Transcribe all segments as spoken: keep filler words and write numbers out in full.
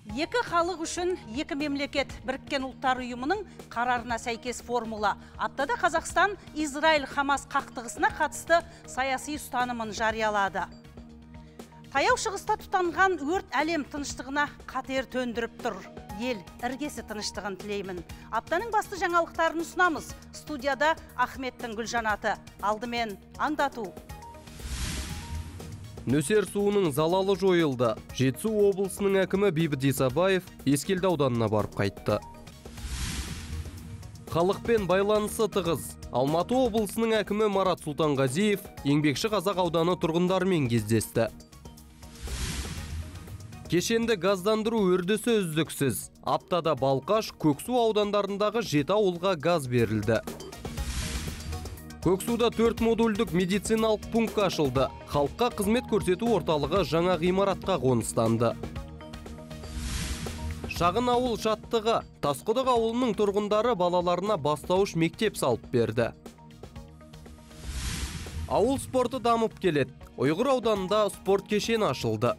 Екі халық үшін екі мемлекет біріккен ұлттар ұйымының қарарына сәйкес формула. Аптада Қазақстан Израиль-Хамас қақтығысына қатысты саяси ұстанымын жариялады. Таяу шығыста тұтанған өрт әлем тыныштығына қатер төндіріп тұр. Ел іргесі тыныштығын тілеймін. Аптаның басты жаңалықтарын ұсынамыз. Студияда Ахметтің Гүлжанаты. Алдымен аңдату. Нөсер суының залалы жойылды. Жетісу облысының әкімі Бейбіт Исабаев Ескелді ауданына барып қайтты. Халықпен байланысы тығыз. Алматы облысының әкімі Марат Сұлтанғазиев еңбекші Қазақ ауданы тұрғындарымен кездесті. Кешенді газдандыру үрдісі үздіксіз. Аптада Балқаш, Көксу аудандарындағы жеті ауылға газ берілді. Көксуда төрт модульдік медициналық пункт ашылды. Халыққа қызмет көрсету орталығы жаңа ғимаратқа қоныстанды. Шағын ауыл жаттығы. Тасқұдық ауылының тұрғындары балаларына бастауыш мектеп салып берді. Ауыл спорты дамып келеді. Ұйғыр ауданында спорт кешені ашылды.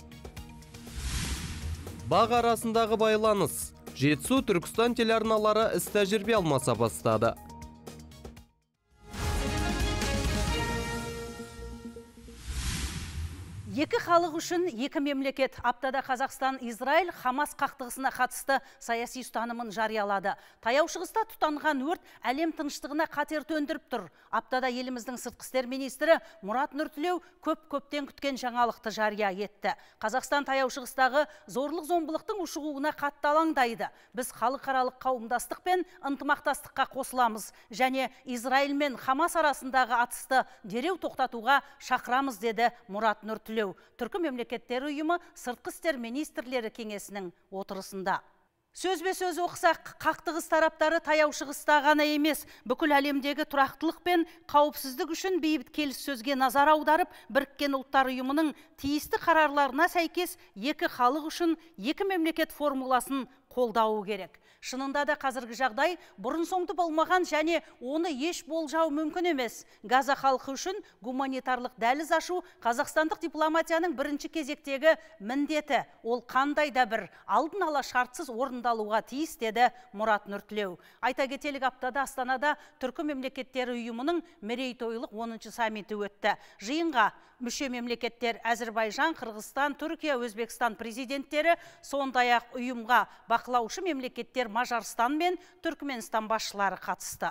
Бақ арасындағы байланыс. Жетісу Түркістан телеарналары іс тәжірибе алмаса бастады. Екі халық үшін екі мемлекет. Аптада Қазақстан Израиль Хамас қақтығысына қатысты саяси ұстанымын жариялады. Таяу шығыста тұтанған өрт әлем тыныштығына қатер төндіріп тұр. Аптада еліміздің сыртқы істер министрі Мұрат Нұртілеу көп-көптен күткен жаңалықты жария етті. Қазақстан таяу шығыстағы зорлық-зомбылықтың ушығуына қатты алаңдайды. Біз халықаралық қауымдастық пен ынтымақтастыққа қосыламыз және Израиль мен Хамас арасындағы атысты дереу тоқтатуға шақырамыз, деді Мұрат Нұртілеу Түркі мемлекеттері ұйымы сыртқы істер министрлері кеңесінің отырысында. Сөзбе-сөз оқысақ, қақтығыс тараптары таяу шығыста ғана емес, бүкіл әлемдегі тұрақтылық пен қауіпсіздік үшін бейбіт келіссөзге назар аударып, біріккен ұлттар ұйымының тиісті қарарларына сәйкес екі халық үшін екі мемлекет формуласын қолдауы керек. Шынында да қазіргі жағдай бұрын соңды болмаған және оны еш болжау мүмкін емес. Газа халқы үшін гуманитарлық дәліз ашу қазақстандық дипломатияның бірінші кезектегі міндеті. Ол қандай да бір алдын ала шартсыз орындалуға тиіс, деді Мұрат Нұртілеу. Айта кетелік, аптада Астанада Түркі мемлекеттері ұйымының мерейтойлық оныншы саммиті өтті. Жиынға мүше мемлекеттер Әзірбайжан, Қырғызстан, Түркия, Өзбекстан президенттері, сондай-ақ ұйымға бақылаушы мемлекеттер Мажарстан мен Түркменстан басшылары қатысты.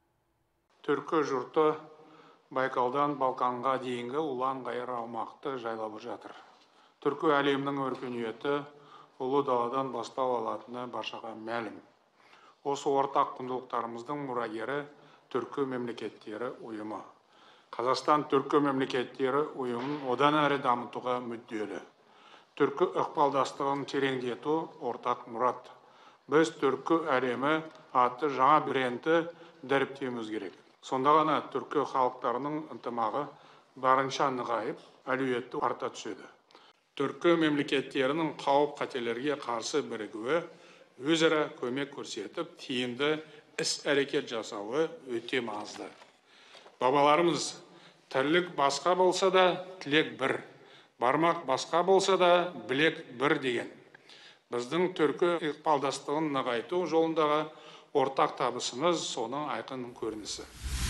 Түркі жұрты Байкалдан Балқанға дейінгі ұлан ғайыр аумақты жайлап жатыр. Түркі әлемнің өркениеті ұлы даладан бастау алатыны баршаға мәлім. Осы ортақ құндылықтарымыздың мұрагері Түркі мемлекеттері ұйымы. Қазақстан Түркі мемлекеттері ұйымын одан әрі дамытуға мүдделі. Түркі ықпалдастығын тереңдету ортақ мұрат. Біз түркі әлемі атты жаңа брендті дәріптеуіміз керек. Сонда ғана түркі халықтарының ынтымағы барынша нығайып, әлеуеті арта түседі. Түркі мемлекеттерінің қауіп қатерлерге қарсы бірігуі, өзара көмек көрсетіп, тиімді іс-әрекет жасауы өте маңызды. Бабаларымыз, тірлік басқа болса да, тілек бір. Бармақ басқа болса да, білек бір деген. Біздің түркі ықпалдастығын нығайту жолындағы ортақ табысымыз соның айқын көрінісі.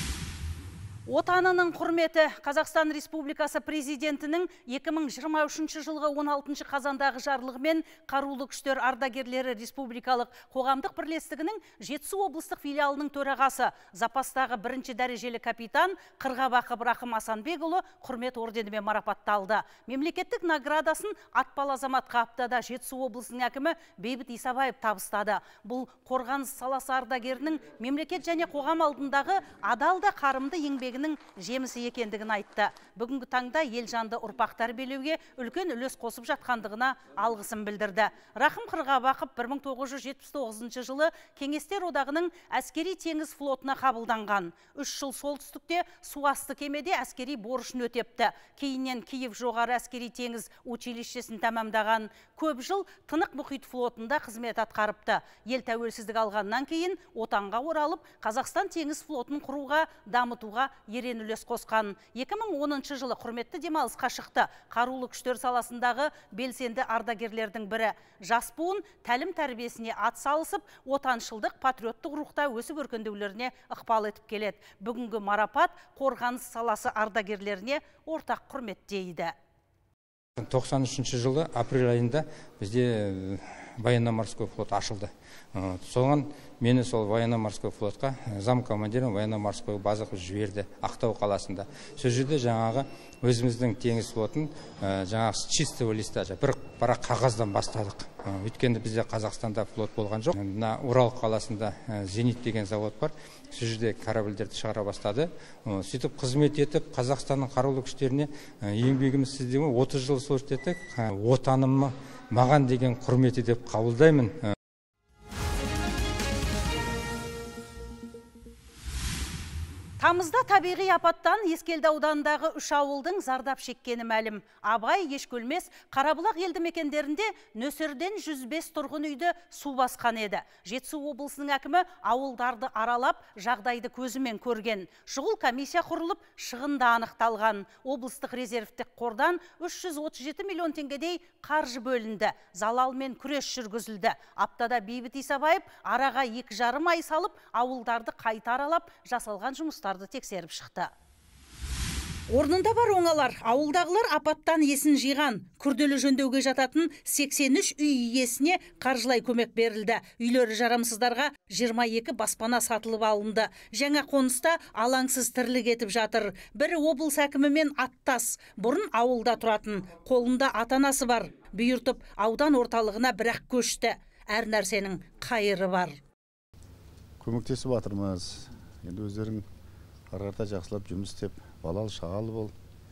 Отанының құрметі. Қазақстан Республикасы президентінің екі мың жиырма үшінші жылғы он алтыншы қазандағы жарлығымен Қарулы күштер ардагерлері республикалық қоғамдық бірлестігінің Жетісу облыстық филиалының төрағасы, запастағы бірінші дәрежелі капитан Қырғабақов Рахым Асанбекұлы құрмет орденімен марапатталды. Мемлекеттік наградасын атпал азаматқа аптада Жетісу облысының әкімі Бейбіт Исабаев табыстады. Бұл қорғаныс саласы ардагерінің мемлекет және қоғам алдындағы адал да қарымды еңбегі жемісі екендігін айтты. Бүгінгі таңда елжанды ұрпақ тәрбиелеуге үлкен үлес қосып жатқандығына алғысын білдірді. Рахым Қырғабақов бір мың тоғыз жүз жетпіс тоғызыншы жылы Кеңестер одағының әскери теңіз флотына қабылданған. Үш жыл солтүстікте суасты кемеде әскери борышын өтепті. Кейіннен Киев жоғары әскери теңіз училищесін тәмамдаған. Көп жыл Тынық мұхит флотында қызмет атқарыпты. Ел тәуелсіздік алғаннан кейін отанға оралып, Қазақстан теңіз флотын құруға, дамытуға ерен үлес қосқан. екі мың оныншы жылы құрметті демалысқа шықты. Қарулы күштер саласындағы белсенді ардагерлердің бірі. Жас буын тәлім тәрбиесіне ат салысып, отаншылдық, патриоттық рухта өсіп өркендеулеріне ықпал етіп келеді. Бүгінгі марапат қорғаныс саласы ардагерлеріне ортақ құрмет дейді. тоқсан үшінші жылы апрель айында бізде военно-морской флот ашылды. Соған мені сол военно-морской флотқа зам командирім военно-морской базаға жіберді Ақтау қаласында. Сол жерде жаңағы өзіміздің теңіз флотын жаңағы чистого листа бір парақ қағаздан бастадық. Өйткені бізде Қазақстанда флот болған жоқ. Мына Урал қаласында Зенит деген завод бар. Сол жерде корабльдерді шығара бастады. Сөйтіп қызмет етіп Қазақстанның қарулы күштеріне еңбегіміз сіздегі отыз жыл служит еттік. Отанымы маған деген құрметі деп қабылдаймын. Тамызда табиғи апаттан Ескелді ауданындағы үш ауылдың зардап шеккені мәлім. Абай, Ешкөлмес, Қарабұлақ елді мекендерінде нөсерден жүз бес тұрғын үйді су басқан еді. Жетісу облысының әкімі ауылдарды аралап, жағдайды көзімен көрген. Шұғыл комиссия құрылып, шығында анықталған. Облыстық резервтік қордан үш жүз отыз жеті миллион теңгедей қаржы бөлінді. Залалмен күрес жүргізілді. Аптада Бейбіт Исабаев араға екі жарым ай салып, ауылдарды қайта аралап, жасалған жұмыстарды тексеріп шықты. Орнында бар оңалар, ауылдағылар апаттан есін жиған. Күрделі жөндеуге жататын сексен үш үй иесіне қаржылай көмек берілді. Үйлері жарамсыздарға жиырма екі баспана сатылып алынды. Жаңа қоныста алаңсыз тірлік етіп жатыр. Бірі облыс әкімімен аттас. Бұрын ауылда тұратын, қолында ата-анасы бар. Бұйыртып аудан орталығына бірақ көшті. Әр нәрсенің қайыры бар. Көмектесіп жатырмыз. Енді өздерің қарғарда жақсылап жұмыс істеп, балалы шағалы бол.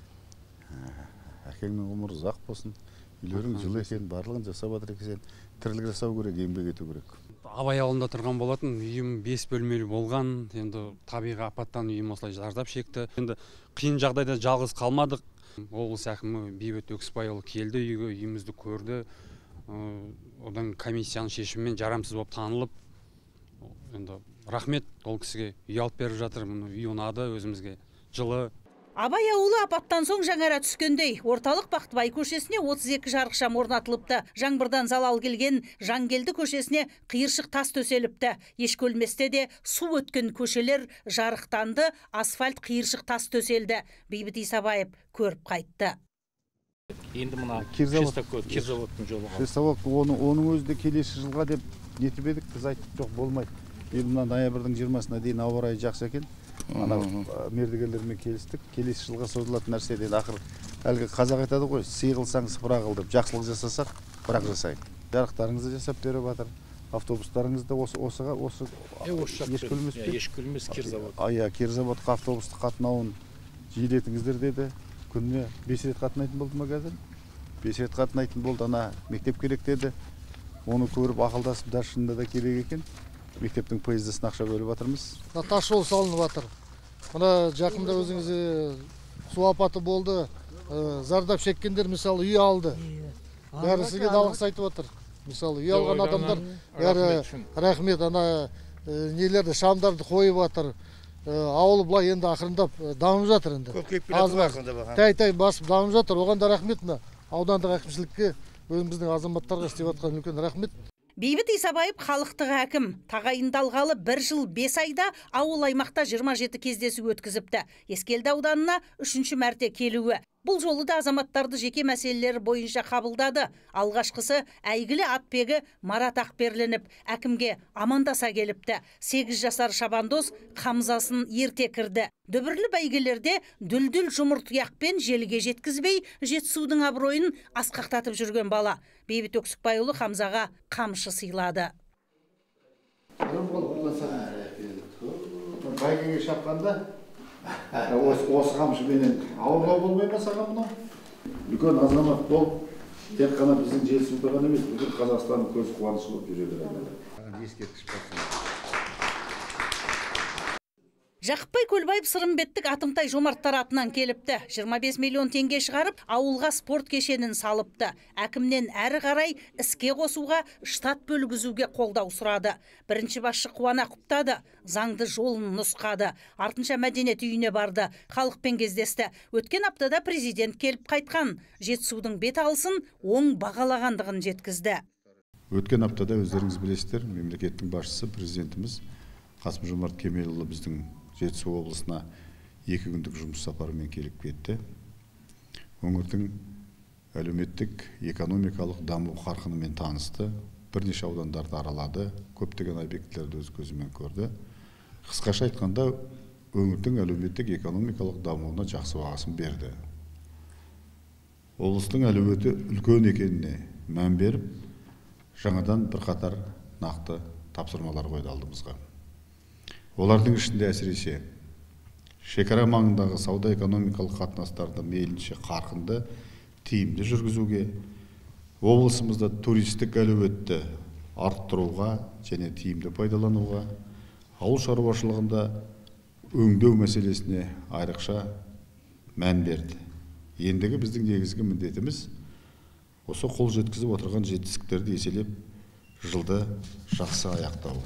Әкеңнің ғұмыры ұзақ болсын. Үйлерің жылы екен, барлығын жасап жатыр екен. Тірлік жасау керек, еңбек ету керек. Абай ауылында тұрған болатын, үйім бес бөлмелі болған. Енді табиғи апаттан үйім осылай зардап шекті. Енді қиын жағдайда жалғыз қалмадық. Облыс әкімі Бейбіт Өксіпбайұлы келді үйге, үйімізді көрді. Одан комиссияның шешімімен жарамсыз болып танылып, енді рахмет ол кісіге үй алып беріп жатыр. Үй ұнады өзімізге, жылы. Абай ауылы апаттан соң жаңара түскендей. Орталық Бақтыбай көшесіне отыз екі жарықшам орнатылыпты. Жаңбырдан залал келген Жангелді көшесіне қиыршық тас төселіпті. Ешкөлместе де су өткен көшелер жарықтанды, асфальт қиыршық тас төселді. Бейбіт Исабаев көріп қайтты. Енді мына Кирзаводтың жолы қалды. Оның өзі келесі жылға деп нетіп едік, біз айттық жоқ болмайды. Енді мына ноябрьдің жиырмасына дейін ауа райы жақсы екен. Ана мердігерлермен келістік. Келесі жылға созылатын нәрсе дейді. Ақыр әлгі қазақ айтады ғой, сый қылсаң сыпыра қыл деп, жақсылық жасасақ, бірақ жасайық. Жарықтарыңызды жасап беріп жатыр. Автобустарыңызды осы осыға осы Ешкөлмес Кирзавод. Ая, Кирзаводқа автобустық қатынауын жиілетіңіздер деді. Күніне бес рет қатынайтын болды ма қазір? бес рет қатынайтын болды. Ана мектеп керек деді. Оны көріп ақылдасып, шынында да керек екен. Мектептің поездасына ақша бөліп жатырмыз. Тас жол салынып жатыр. Мына жақында өзіңіз су апаты болды. Зардап шеккендер мысалы үй алды. Бәрі сізге алғыс айтып жатыр. Мысалы үй алған адамдар бәрі рахмет. Ана нелерді, шамдарды қойып жатыр. Ауыл былай енді ақырындап дамып жатыр енді. Тай-тай басып дамып жатыр. Оған да рахмет. Аудандық әкімшілікке, өзіміздің азаматтарға істеп жатқан үлкен рахмет. Бейбіт Исабаев халықтық әкім. Тағайындалғалы бір жыл бес айда ауыл аймақта жиырма жеті кездесу өткізіпті. Ескелді ауданына үшінші мәрте келуі. Бұл жолы да азаматтарды жеке мәселелері бойынша қабылдады. Алғашқысы әйгілі атбегі Марат Ақберленіп, әкімге амандаса келіпті. сегіз жасар шабандоз қамзасын ерте кірді. Дүбірлі бәйгелерде дүлдүл жұмыртұяқпен желіге жеткізбей, Жетісудың абыройын асқақтатып жүрген бала. Бейбіт Өксікбайұлы Хамзаға қамшы сыйлады. Бәйгеге шапқанда осы қамшыменен ауырлау болмай ма саған мынау? Үлкен азамат бол, тек қана біздің Жетісуды ғана емес, бүкіл Қазақстанның көз қуанышы болып жүре береді. Ескерткіш болсын. Жақыпбай Көлбаев Сырымбеттік Атымтай Жомарттар атынан келіпті. жиырма бес миллион теңге шығарып, ауылға спорт кешенін салыпты. Әкімнен әрі қарай іске қосуға, штат бөлгізуге қолдау сұрады. Бірінші басшы қуана құптады, заңды жолын нұсқады. Артынша мәдениет үйіне барды, халықпен кездесті. Өткен аптада президент келіп қайтқан. Жетісудың бет алысын оң бағалағандығын жеткізді. Өткен аптада өздеріңіз білесіздер, мемлекеттің басшысы президентіміз Қасым Жомарт Кемелұлы біздің Жетісу облысына екі күндік жұмыс сапарымен келіп кетті. Өңірдің әлеуметтік, экономикалық даму қарқынымен танысты. Бірнеше аудандарды аралады, көптеген объектілерді өз көзімен көрді. Қысқаша айтқанда, өңірдің әлеуметтік, экономикалық дамуына жақсы бағасын берді. Облыстың әлеуеті үлкен екеніне мән беріп, жаңадан бірқатар нақты тапсырмалар қойды алдымызға. Олардың ішінде әсіресе шекара маңындағы сауда-экономикалық қатынастарды мейлінше қарқынды, тиімді жүргізуге, облысымызда туристік әлеуетті арттыруға және тиімді пайдалануға, ауыл шаруашылығында өңдеу мәселесіне айрықша мән берді. Ендігі біздің негізгі міндетіміз осы қол жеткізіп отырған жетістіктерді еселеп, жылды жақсы аяқтау.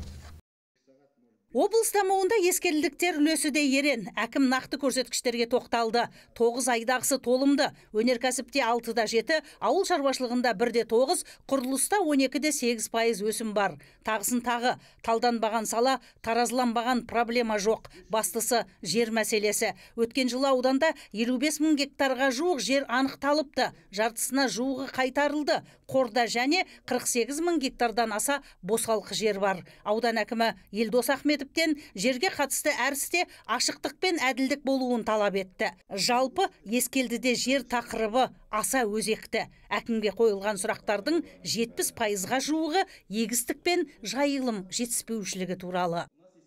Облыс дамуында ескерілдіктер үлесі де ерен. Әкім нақты көрсеткіштерге тоқталды. тоғыз айдағысы толымды. Өнеркәсіпте алтыда жеті, ауыл шаруашылығында бірде тоғыз, құрылыста он екіде сегіз пайыз өсім бар. Тағысын тағы, талданбаған сала, таразыланбаған проблема жоқ. Бастысы жер мәселесі. Өткен жылы ауданда елу бес мың гектарға жуық жер анықталыпты. Жартысына жуығы қайтарылды. Қорда және қырық сегіз мың гектардан аса босалқы жер бар. Аудан әкімі Елдос Ахметовтен жерге қатысты әр істе ашықтық пен әділдік болуын талап етті. Жалпы ескелдіде жер тақырыбы аса өзекті. Әкімге қойылған сұрақтардың жетпіс пайызға жуығы егістік пен жайылым жетіспеушілігі туралы.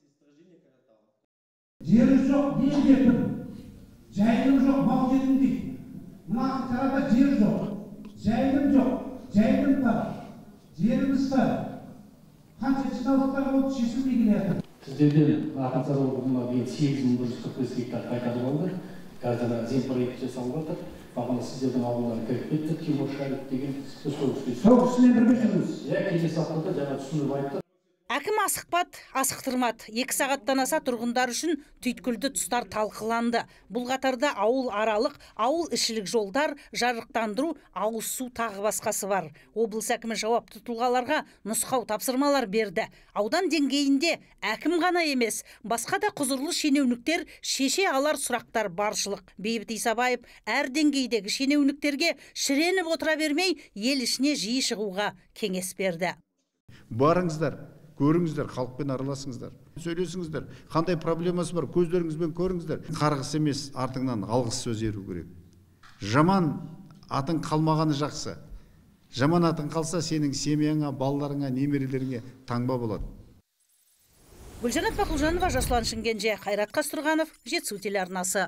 Жері жоқ, ел жетім, жайылым жоқ, мал жетім дейді. Мына қарада жер жоқ, жайылым жоқ. Жайылым бар, жеріміз бар. Қанша жиналыстар болды, шешілмей келеді. Сіздерден Ақынсар ауылына дейін сегіз мың бір жүз қырық бес гектар қайтарып алды. Қазір земпроект жасалып жатыр. Бағана сіздердің ауылдан кіріп кетті, Тимур Шарипов деген сол кісі. Сол кісімен бірге жүрміз. Иә, келесі аптада жаңа түсініп айтты. Әкім асықпады, асықтырмады. Екі сағаттан аса тұрғындар үшін түйткілді тұстар талқыланды. Бұл қатарда ауыл аралық, ауыл ішілік жолдар, жарықтандыру, ауыз су тағы басқасы бар. Облыс әкімі жауапты тұлғаларға нұсқау тапсырмалар берді. Аудан деңгейінде әкім ғана емес, басқа да құзырлы шенеуніктер шеше алар сұрақтар баршылық. Бейбіт Исабаев әр деңгейдегі шенеуніктерге шіреніп отыра бермей, ел ішіне жиі шығуға кеңес берді. Барыңыздар, көріңіздер, халықпен араласыңыздар, сөйлесіңіздер, қандай проблемасы бар, көздеріңізбен көріңіздер. Қарғыс емес, артыңнан алғыс сөз еру керек. Жаман атың қалмағаны жақсы. Жаман атың қалса, сенің семьяңа, балаларыңа, немерелеріңе таңба болады. Гүлжанат Бақылжанова, Жасұлан Шымкенже, Қайрат Қастұрғанов, Жетісу телеарнасы.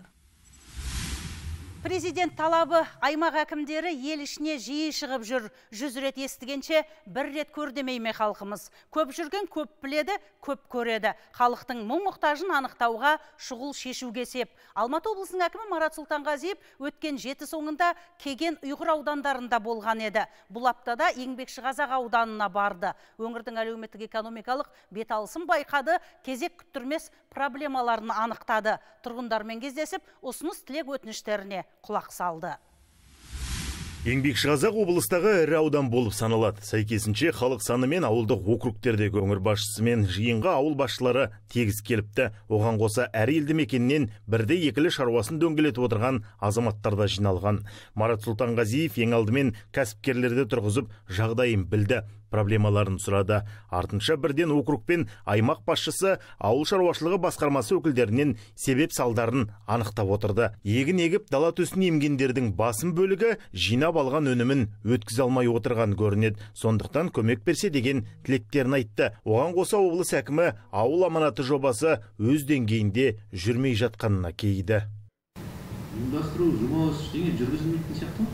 Президент талабы аймақ әкімдері ел ішіне жиі шығып жүр. Жүз рет естігенше бір рет көр демей ме халқымыз. Көп жүрген көп біледі, көп көреді. Халықтың мұң-мұқтажын анықтауға шұғыл шешуге сеп. Алматы облысының әкімі Марат Сұлтанғазиев өткен жеті соңында Кеген Ұйғыр аудандарында болған еді. Бұл аптада Еңбекшіқазақ ауданына барды. Өңірдің әлеуметтік экономикалық бет алысын байқады, кезек күттірмес проблемаларын анықтады. Тұрғындармен кездесіп, ұсыныс тілек өтініштеріне құлақ салды. Еңбекшіқазақ облыстағы ірі аудан болып саналады. Сәйкесінше халық саны мен ауылдық округтердегі өңір басшысы мен жиынға ауыл басшылары тегіс келіпті. Оған қоса әр елді мекеннен бірде екілі шаруасын дөңгелетіп отырған азаматтар да жиналған. Марат Сұлтанғазиев ең алдымен кәсіпкерлерді тұрғызып жағдайын білді, проблемаларын сұрады. Артынша бірден округ пен аймақ басшысы ауыл шаруашылығы басқармасы өкілдерінен себеп салдарын анықтап отырды. Егін егіп дала төсін емгендердің басым бөлігі жинап алған өнімін өткізе алмай отырған көрінеді. Сондықтан көмек берсе деген тілектерін айтты. Оған қоса облыс әкімі ауыл аманаты жобасы өз деңгейінде жүрмей жатқанына кейді. Ұйымдастыру жұмыс ештеңе жүргізілмейтін сияқты.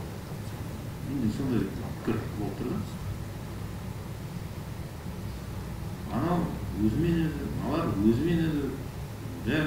Енді сондай пікір болып тұрды. Анау өзімен еді, алар өзімен еді, бәрі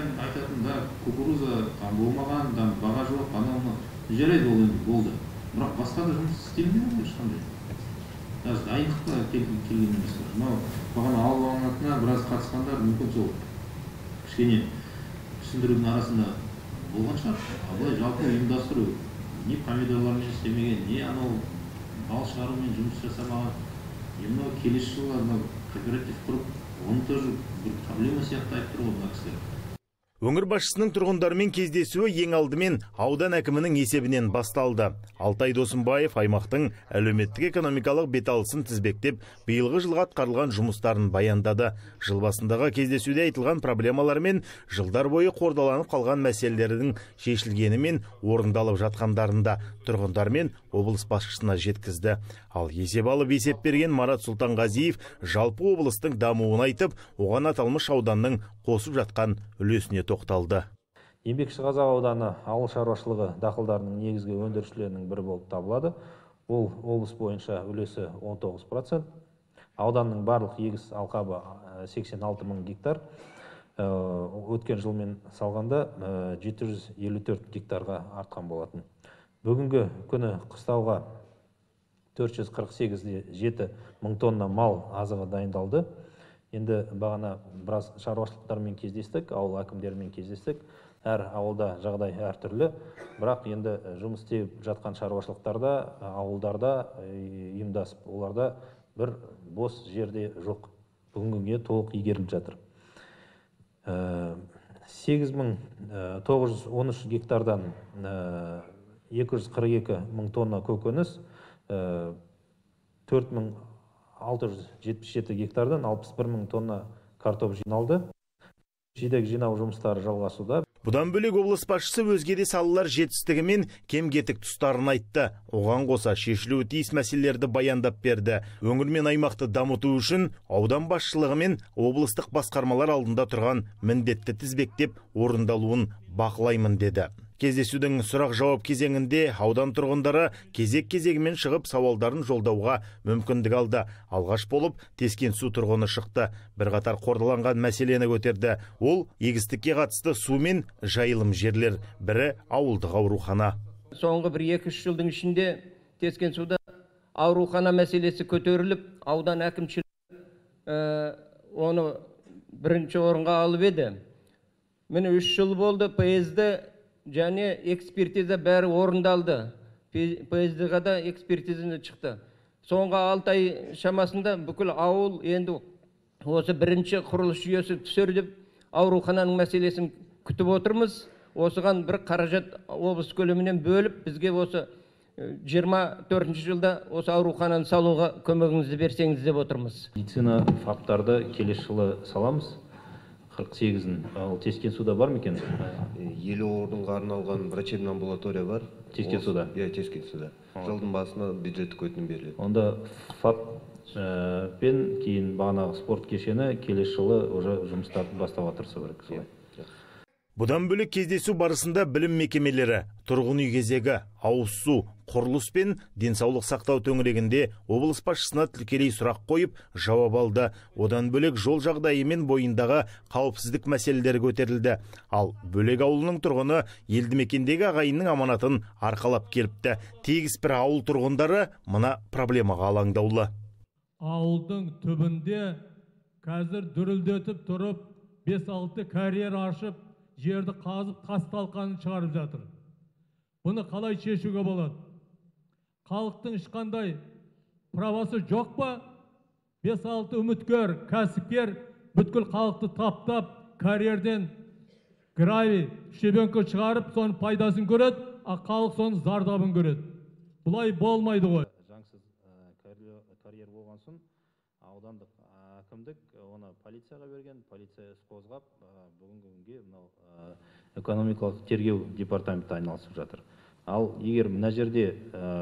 кукуруза там болмаған, там баға жоқ, анау жарайды ол енді болды. Бірақ басқа да жұмыс істелмейді ғой ешқандай. Даже дайындыққа келген емес. Мынау бағана алып алынатынына біраз қатысқандар мүмкін сол кішкене түсіндірудің арасында болған шығар. Абылай жалпы ұйымдастыру не помидорлармен істемеген, не анау бал шығарумен жұмыс жасамаған. Мынау келесі жылға мынау кооператив құрып, оны тоже бір проблема сияқты айтып тұр ғой мына кісілер. Өңір басшысының тұрғындармен кездесуі ең алдымен аудан әкімінің есебінен басталды. Алтай Досымбаев аймақтың әлеуметтік экономикалық беталысын тізбектеп, биылғы жылға атқарылған жұмыстарын баяндады. Жыл басындағы кездесуде айтылған проблемалар мен жылдар бойы қордаланып қалған мәселелердің шешілгені мен орындалып жатқандарында тұрғындар мен облыс басшысына жеткізді. Ал есеп алып есеп берген Марат Сұлтанғазиев жалпы облыстың дамуын айтып, оған аталмыш ауданның қосып жатқан үлесіне тоқталды. Еңбекшіқазақ ауданы ауыл шаруашылығы дақылдарының негізгі өндірушілерінің бірі болып табылады. Ол облыс бойынша үлесі он тоғыз процент. Ауданның барлық егіс алқабы сексен алты мың гектар. Өткен жылмен салғанда жеті жүз елу төрт гектарға артқан болатын. Бүгінгі күні қыстауға төрт жүз қырық сегіз де жеті мың тонна мал азығы дайындалды. Енді бағана біраз шаруашылықтармен кездестік, ауыл әкімдерімен кездестік. Әр ауылда жағдай әртүрлі, бірақ енді жұмыс істеп жатқан шаруашылықтарда, ауылдарда ұйымдасып, оларда бір бос жерде жоқ. Бүгінге толық игеріліп жатыр. сегіз мың тоғыз жүз он үш гектардан екі жүз қырық екі мың тонна көкөніс, төрт мың алты жүз жетпіс жеті гектардан алпыс бір мың тонна картоп жиналды. Жидек жинау жұмыстары жалғасуда. Бұдан бөлек облыс басшысы өзге де салалар жетістігі мен кем-кетік тұстарын айтты. Оған қоса шешілуі тиіс мәселелерді баяндап берді. Өңір мен аймақты дамыту үшін аудан басшылығы мен облыстық басқармалар алдында тұрған міндетті тізбектеп орындалуын бақылаймын деді. Кездесудің сұрақ-жауап кезеңінде аудан тұрғындары кезек-кезегімен шығып сауалдарын жолдауға мүмкіндік алды. Алғаш болып Тескен су тұрғыны шықты. Бірқатар қордаланған мәселені көтерді. Ол егістікке қатысты су мен жайылым жерлер, бірі ауылдық аурухана. Соңғы бір екі-үш жылдың ішінде Тескен суда аурухана мәселесі көтеріліп, аудан әкімшілігі оны бірінші орынға алып еді. Міне үш жыл болды, ПС-ді және экспертиза бәрі орындалды. ПС-ға да экспертизаны шықты. Соңғы алты ай шамасында бүкіл ауыл енді осы бірінші құрылыс жүйесі түсер деп аурухананың мәселесін күтіп отырмыз. Осыған бір қаражат облыс көлемінен бөліп, бізге осы жиырма төртінші жылда осы аурухананы салуға көмегіңізді берсеңіз деп отырмыз. Медицина фактарды келесі жылы саламыз. қырық сегізін. Ал Тескен суда бар ма екен? Елу орынға арналған врачебный амбулатория бар. Тескен суда? Иә, Тескен суда. Жылдың басына бюджеттік өтінім беріледі. Онда факт пен кейін бағанағы спорт кешені келесі жылы уже жұмыстарды бастауға тырысу керек. Бұдан бөлек кездесу барысында білім мекемелері, тұрғын үй кезегі, ауыз су, құрылыс пен денсаулық сақтау төңірегінде облыс басшысына тікелей сұрақ қойып, жауап алды. Одан бөлек жол жағдайы мен бойындағы қауіпсіздік мәселелері көтерілді. Ал бөлек ауылының тұрғыны елді мекендегі ағайынның аманатын арқалап келіпті. Тегіс бір ауыл тұрғындары мына проблемаға алаңдаулы. Ауылдың түбінде қазір дүрілдетіп тұрып, бес алты карьер ашып, жерді қазып тас талқанын шығарып жатыр. Бұны қалай шешуге болады? Халықтың ешқандай правасы жоқ па? бес алты үміткер, кәсіпкер бүткіл халықты таптап, карьерден гравий, щебенка шығарып, соның пайдасын көреді, а халық соның зардабын көреді. Бұлай болмайды ғой. Заңсыз карьер болған соң аудандық әкімдік оны полицияға берген, полиция іс қозғап, бүгінгі күнге мынау экономикалық тергеу департаменті айналысып жатыр. Ал егер мына жерде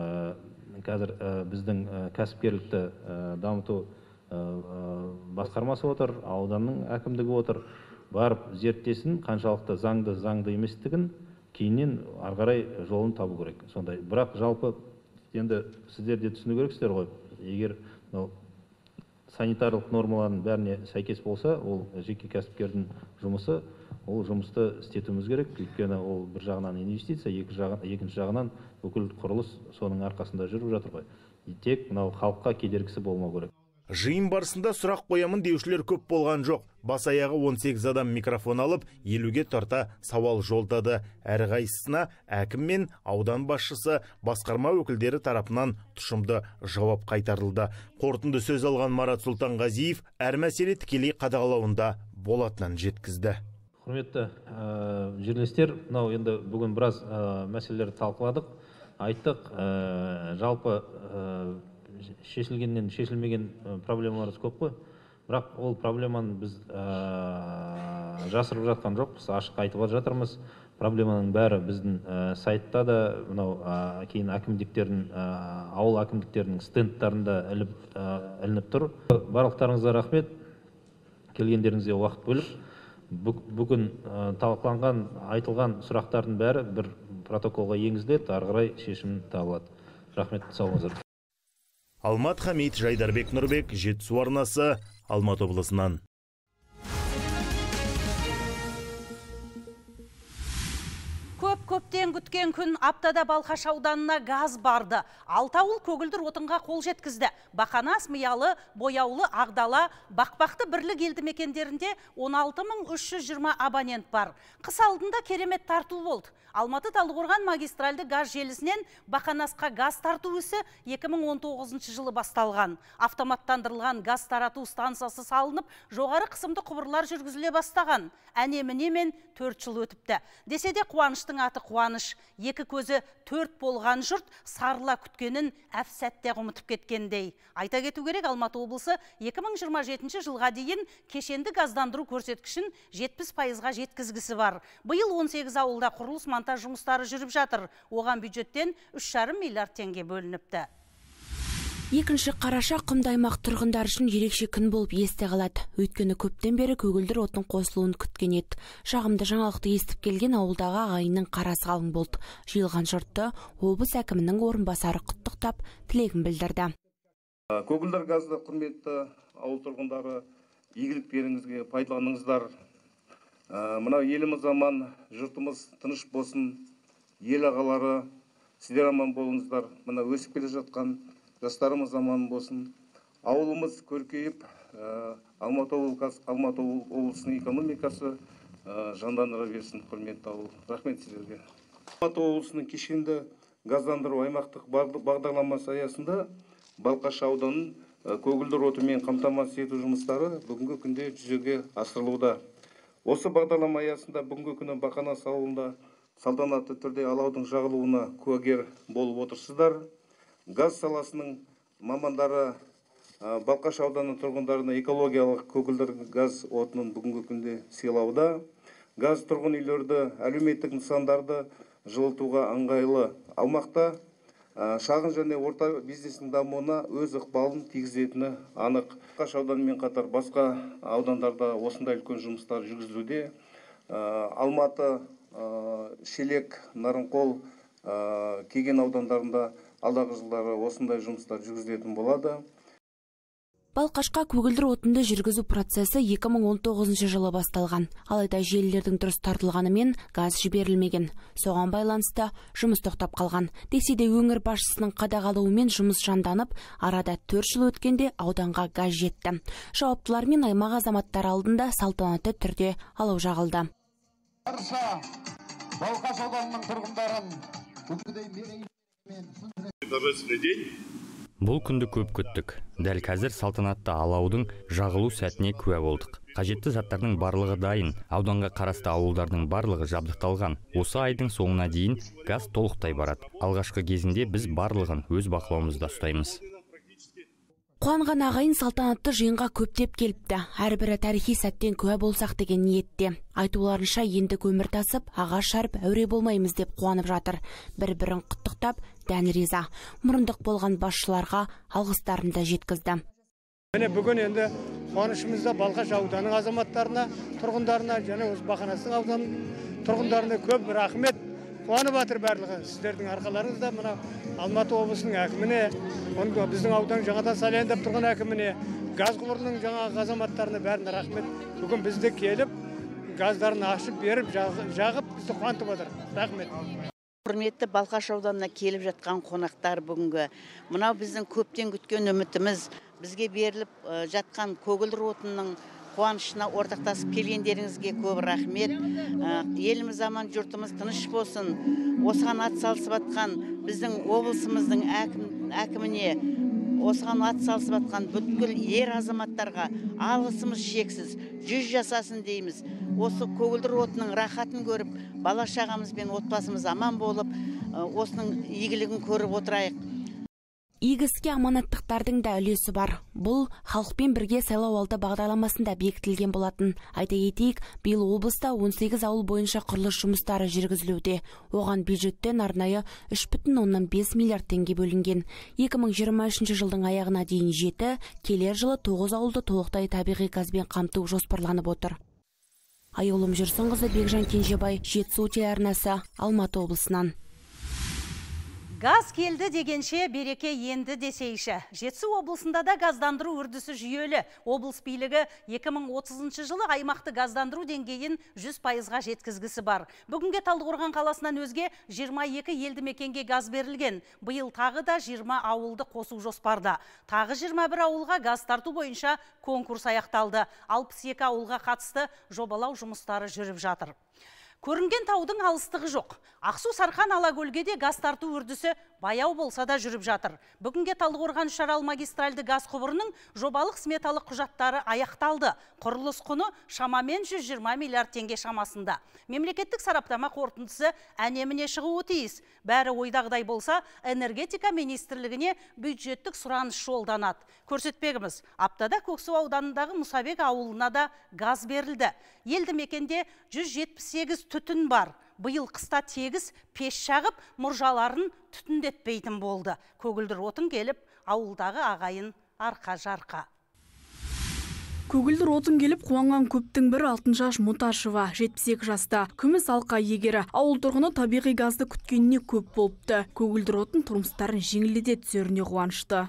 қазір біздің кәсіпкерлікті дамыту басқармасы отыр, ауданның әкімдігі отыр, барып зерттесін, қаншалықты заңды заңды еместігін кейіннен арғарай жолын табу керек. Сондай. Бірақ жалпы енді сіздер де түсіну керексіздер ғой. Егер санитарлық нормалардың бәріне сәйкес болса, ол жеке кәсіпкердің жұмысы ол жұмысты істетуіміз керек. Өйткені ол бір жағынан инвестиция, екінші жағынан бүкіл құрылыс соның арқасында жүріп жатыр ғой. Тек мынау халыққа кедергісі болмау керек. Жиын барысында сұрақ қоямын деушілер көп болған жоқ. Бас аяғы он сегіз адам микрофон алып, елуге тарта сауал жолдады. Әрқайсысына әкім мен аудан басшысы, басқарма өкілдері тарапынан тұшымды жауап қайтарылды. Қорытынды сөз алған Марат Сұлтанғазиев әр мәселе тікелей қадағалауында болатынын жеткізді. Құрметті жерлестер, мынау енді бүгін біраз мәселелерді талқыладық, айттық. Жалпы шешілгеннен шешілмеген проблемаларымыз көп қой. Бірақ ол проблеманы біз жасырып жатқан жоқпыз, ашық айтып жатырмыз. Проблеманың бәрі біздің сайтта да, мынау кейін әкімдіктердің, ауыл әкімдіктерінің стендтарында ілініп тұр. Барлықтарыңызға рахмет. Келгендеріңізге уақыт бөліп, бүгін талқыланған, айтылған сұрақтардың бәрі бір протоколға енгізіледі, ары қарай шешім табылады. Рахмет, сау болыңыздар. Алмат Хамид, Жайдарбек Нұрбек, Жетісу арнасы, Алматы облысынан. Көп-көптен күткен күн аптада Балқаш ауданына газ барды. Алты ауыл көгілдір отынға қол жеткізді. Бақанас, Миялы, Бояулы, Ағдала, Бақбақты бірлік елді мекендерінде он алты мың үш жүз жиырма абонент бар. Қыс алдында керемет тарту болды. Алматы Талдықорған магистральды газ желісінен Бақанасқа газ тарту ісі екі мың он тоғызыншы жылы басталған. Автоматтандырылған газ тарату станциясы салынып, жоғары қысымды құбырлар жүргізіле бастаған. Әне-мінемен төрт жыл өтіпті. Десе де қуаныштың аты қуаныш. Екі көзі төрт болған жұрт сарыла күткенін әп-сәтте ұмытып кеткендей. Айта кету керек, Алматы облысы екі мың жиырма жетінші жылға дейін кешенді газдандыру көрсеткішін жетпіс пайызға жеткізгісі бар. Биыл он сегіз ауылда құрылыс монтаж жұмыстары жүріп жатыр. Оған бюджеттен үш жарым миллиард теңге бөлініпті. Екінші қараша құмды аймақ тұрғындар үшін ерекше күн болып есте қалады. Өйткені көптен бері көгілдір отын қосылуын күткен еді. Жағымды жаңалықты естіп келген ауылдағы ағайынның қарасы қалың болды. Жиылған жұртты облыс әкімінің орынбасары құттықтап, тілегін білдірді. Көгілдір газды құрметті ауыл тұрғындары, игіліктеріңізге пайдаланыңыздар. Мына еліміз аман, жұртымыз тыныш болсын. Ел ағалары, сіздер аман болыңыздар. Мына өсіп келе жатқан жастарымыз аман болсын. Ауылымыз көркейіп, Алматы облысының экономикасы жандандыра берсін, құрметті ауыл. Рахмет сіздерге. Алматы облысының кешенді газдандыру аймақтық бағдарламасы аясында Балқаш ауданын көгілдір отынмен қамтамасыз ету жұмыстары бүгінгі күнде жүзеге асырылуда. Осы бағдарлама аясында бүгінгі күні Бақанас ауылында салтанатты түрде алаудың жағылуына куәгер болып отырсыздар. Газ саласының мамандары Балқаш ауданының тұрғындарына экологиялық көгілдір газ отынын бүгінгі күнде сыйлауда. Газ тұрғын үйлерді, әлеуметтік нысандарды жылытуға ыңғайлы. Аумақта шағын және орта бизнестің дамуына өз ықпалын тигізетіні анық. Балқаш ауданымен қатар басқа аудандарда осындай үлкен жұмыстар жүргізілуде. Алматы, Шелек, Нарынқол, Кеген аудандарында алдағы жылдары осындай жұмыстар жүргізілетін болады. Балқашқа көгілдір отынды жүргізу процесі екі мың он тоғызыншы жылы басталған. Алайда желілердің дұрыс тартылғанымен газ жіберілмеген. Соған байланысты жұмыс тоқтап қалған. Десе де өңір басшысының қадағалауымен жұмыс жанданып, арада төрт жыл өткенде ауданға газ жетті. Жауаптылар мен аймақ азаматтары алдында салтанатты түрде алау жағылды. Балқаш ауданының тұрғындарын Бұл күнді көп күттік. Дәл қазір салтанатты алаудың жағылу сәтіне куә болдық. Қажетті заттардың барлығы дайын, ауданға қарасты ауылдардың барлығы жабдықталған. Осы айдың соңына дейін газ толықтай барады. Алғашқы кезінде біз барлығын өз бақылауымызда ұстаймыз. Қуанған ағайын салтанатты жиынға көптеп келіпті. Әрбірі тарихи сәттен куә болсақ деген ниетте. Айтуларынша енді көмір тасып, ағаш жарып әуре болмаймыз деп қуанып жатыр. Бір-бірін құттықтап, дән риза. Мұрындық болған басшыларға алғыстарын да жеткізді. Міне бүгін енді қуанышымызда Балқаш ауданының азаматтарына, тұрғындарына, және осы Бақанастың ауданының тұрғындарына көп рахмет. Қуанып жатыр барлығы. Сіздердің арқаларыңызда мына Алматы облысының әкіміне, біздің аудан жаңадан сайланып тұрған әкіміне, газ құбырының жаңағы азаматтарына бәріне рахмет. Бүгін бізді келіп, газдарын ашып беріп жағып бізді қуантып отыр. Рахмет. Құрметті Балқаш ауданына келіп жатқан қонақтар, бүгінгі мынау біздің көптен күткен үмітіміз, бізге беріліп жатқан көгілдір отынның қуанышына ортақтасып келгендеріңізге көп рахмет. Еліміз аман, жұртымыз тыныш болсын. Осыған атсалысып жатқан біздің облысымыздың әкіміне, осыған атсалысып жатқан бүткіл ер азаматтарға алғысымыз шексіз. Жүз жасасын дейміз. Осы көгілдір отынның рахатын көріп, бала шағамыз бен отбасымыз аман болып, осының игілігін көріп отырайық. Игі іске аманаттықтардың да үлесі бар. Бұл халықпен бірге сайлау алды бағдарламасында бекітілген болатын. Айта кетейік, биыл облыста он сегіз ауыл бойынша құрылыс жұмыстары жүргізілуде. Оған бюджеттен арнайы үш бүтін оннан бес миллиард теңге бөлінген. екі мың жиырма үшінші жылдың аяғына дейін жеті, келер жылы тоғыз ауылды толықтай табиғи газбен қамту жоспарланып отыр. Айолым Жүрсінқызы, Бекжан Кенжебай, Жетісу телеарнасы, Алматы облысынан. Газ келді дегенше береке енді десейші. Жетісу облысында да газдандыру үрдісі жүйелі. Облыс билігі екі мың отызыншы жылы аймақты газдандыру деңгейін жүз пайызға жеткізгісі бар. Бүгінге Талдықорған қаласынан өзге жиырма екі елді мекенге газ берілген. Биыл тағы да жиырма ауылды қосу жоспарда. Тағы жиырма бір ауылға газ тарту бойынша конкурс аяқталды. алпыс екі ауылға қатысты жобалау жұмыстары жүріп жатыр. Көрінген таудың алыстығы жоқ. Ақсу Сарқан Алакөлге де газ тарту үрдісі баяу болса да жүріп жатыр. Бүгінге Талдықорған Үшарал магистральды газ құбырының жобалық сметалық құжаттары аяқталды. Құрылыс құны шамамен жүз жиырма миллиард теңге шамасында. Мемлекеттік сараптама қорытындысы әнеміне шығуы тиіс. Бәрі ойдағыдай болса, энергетика министрлігіне бюджеттік сұраныс жолданады. Көрсетпегіміз, аптада Көксу ауданындағы Мұсабек ауылына да газ берілді. Елді мекенде жүз жетпіс сегіз түтін бар. Биыл қыста тегіс пеш жағып, мұржаларын түтіндетпейтін болды. Көгілдір отын келіп, ауылдағы ағайын арқа-жарқа. Көгілдір отын келіп, қуанған көптің бірі Алтыншаш Мұташева, жетпіс екі жаста, күміс алқа егері. Ауыл тұрғыны табиғи газды күткеніне көп болыпты. Көгілдір отын тұрмыстарын жеңілдете түсеріне қуанышты.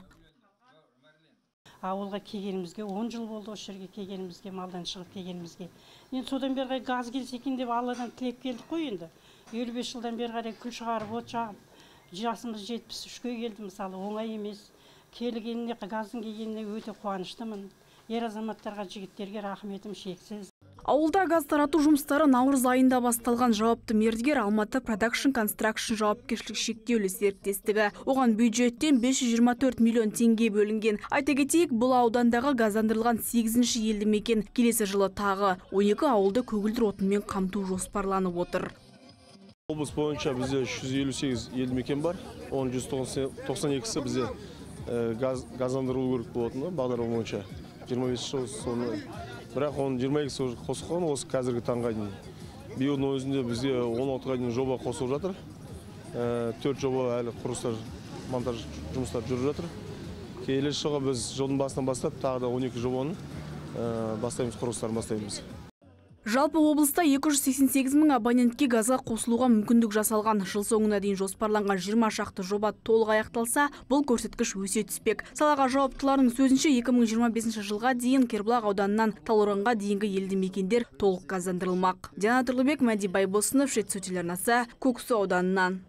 Ауылға келгенімізге он жыл болды, осы жерге келгенімізге, малдан шығып келгенімізге. Енді содан бері газ келсе екен деп Алладан тілеп келдік қой енді. елу бес жылдан бері қарай күл шығарып, от жағып, жасымыз жетпіс үшке келді, мысалы, оңай емес. Келгеніне, газдың келгеніне өте қуаныштымын. Ер азаматтарға, жігіттерге рахметім шексіз. Ауылда газ тарату жұмыстары наурыз айында басталған. Жауапты мердігер Алматы Production Construction жауапкершілік шектеулі серіктестігі. Оған бюджеттен бес жүз жиырма төрт миллион теңге бөлінген. Айта кетейік, бұл аудандағы газдандырылған сегізінші елді мекен. Келесі жылы тағы он екі ауылды көгілдір отынмен қамту жоспарланып отыр. Облыс бойынша бізде үш жүз елу сегіз елді мекен бар. оның жүз тоқсан екісі бізде газдандырылу керек болатыны бағдарлама бойынша. жиырма бес жыл соны. Бірақ оның жиырма екісі қосылған осы қазіргі таңға дейін. Биылдың өзінде бізде он алтыға дейін жоба қосылып жатыр. төрт жоба әлі құрылыстар, монтаж жұмыстар жүріп жатыр. Келесі жылға біз жылдың басынан бастап тағы да он екі жобаны бастаймыз, құрылыстарын бастаймыз. Жалпы облыста екі жүз сексен сегіз мың абонентке газға қосылуға мүмкіндік жасалған. Жыл соңына дейін жоспарланған жиырма шақты жоба толық аяқталса, бұл көрсеткіш өсе түспек. Салаға жауаптылардың сөзінше екі мың жиырма бесінші жылға дейін Кербұлақ ауданынан Талдықорғанға дейінгі елді мекендер толық газдандырылмақ. Диана Тұрлыбек, Мәди Байбосынов, Жетісу телеарнасы, Көксу ауданынан.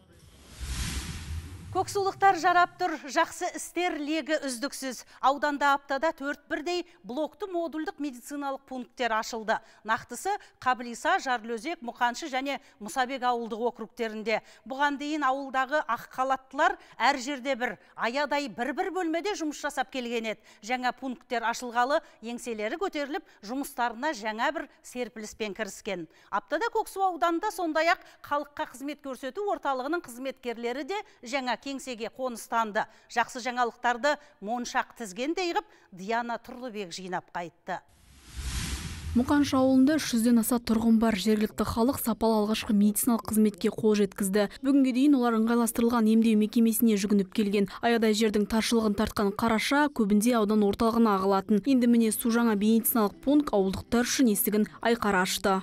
Көксулықтар жарап тұр, жақсы істер легі үздіксіз. Ауданда аптада төрт бірдей блокты модульдық медициналық пункттер ашылды. Нақтысы Қабылиса, Жарлыөзек, Мұқаншы және Мұсабек ауылдық округтерінде. Бұған дейін ауылдағы ақ халаттылар әр жерде бір, аядай бір-бір бөлмеде жұмыс жасап келген еді. Жаңа пункттер ашылғалы, еңселері көтеріліп, жұмыстарына жаңа бір серпіліспен кіріскен. Аптада Көксу ауданында сондай-ақ халыққа қызмет көрсету орталығының қызметкерлері де жаңа кеңсеге қоныстанды. Жақсы жаңалықтарды моншақ тізгендей ғып, Диана Тұрлыбек жинап қайтты. Мұқаншы ауылында үш жүзден аса тұрғын бар. Жергілікті халық сапалы алғашқы медициналық қызметке қол жеткізді. Бүгінге дейін олар ыңғайластырылған емдеу мекемесіне жүгініп келген. Аядай жердің таршылығын тартқан Қараша көбінде аудан орталығына ағылатын. Енді міне су жаңа медициналық пункт ауылдықтар үшін есігін айқара ашты.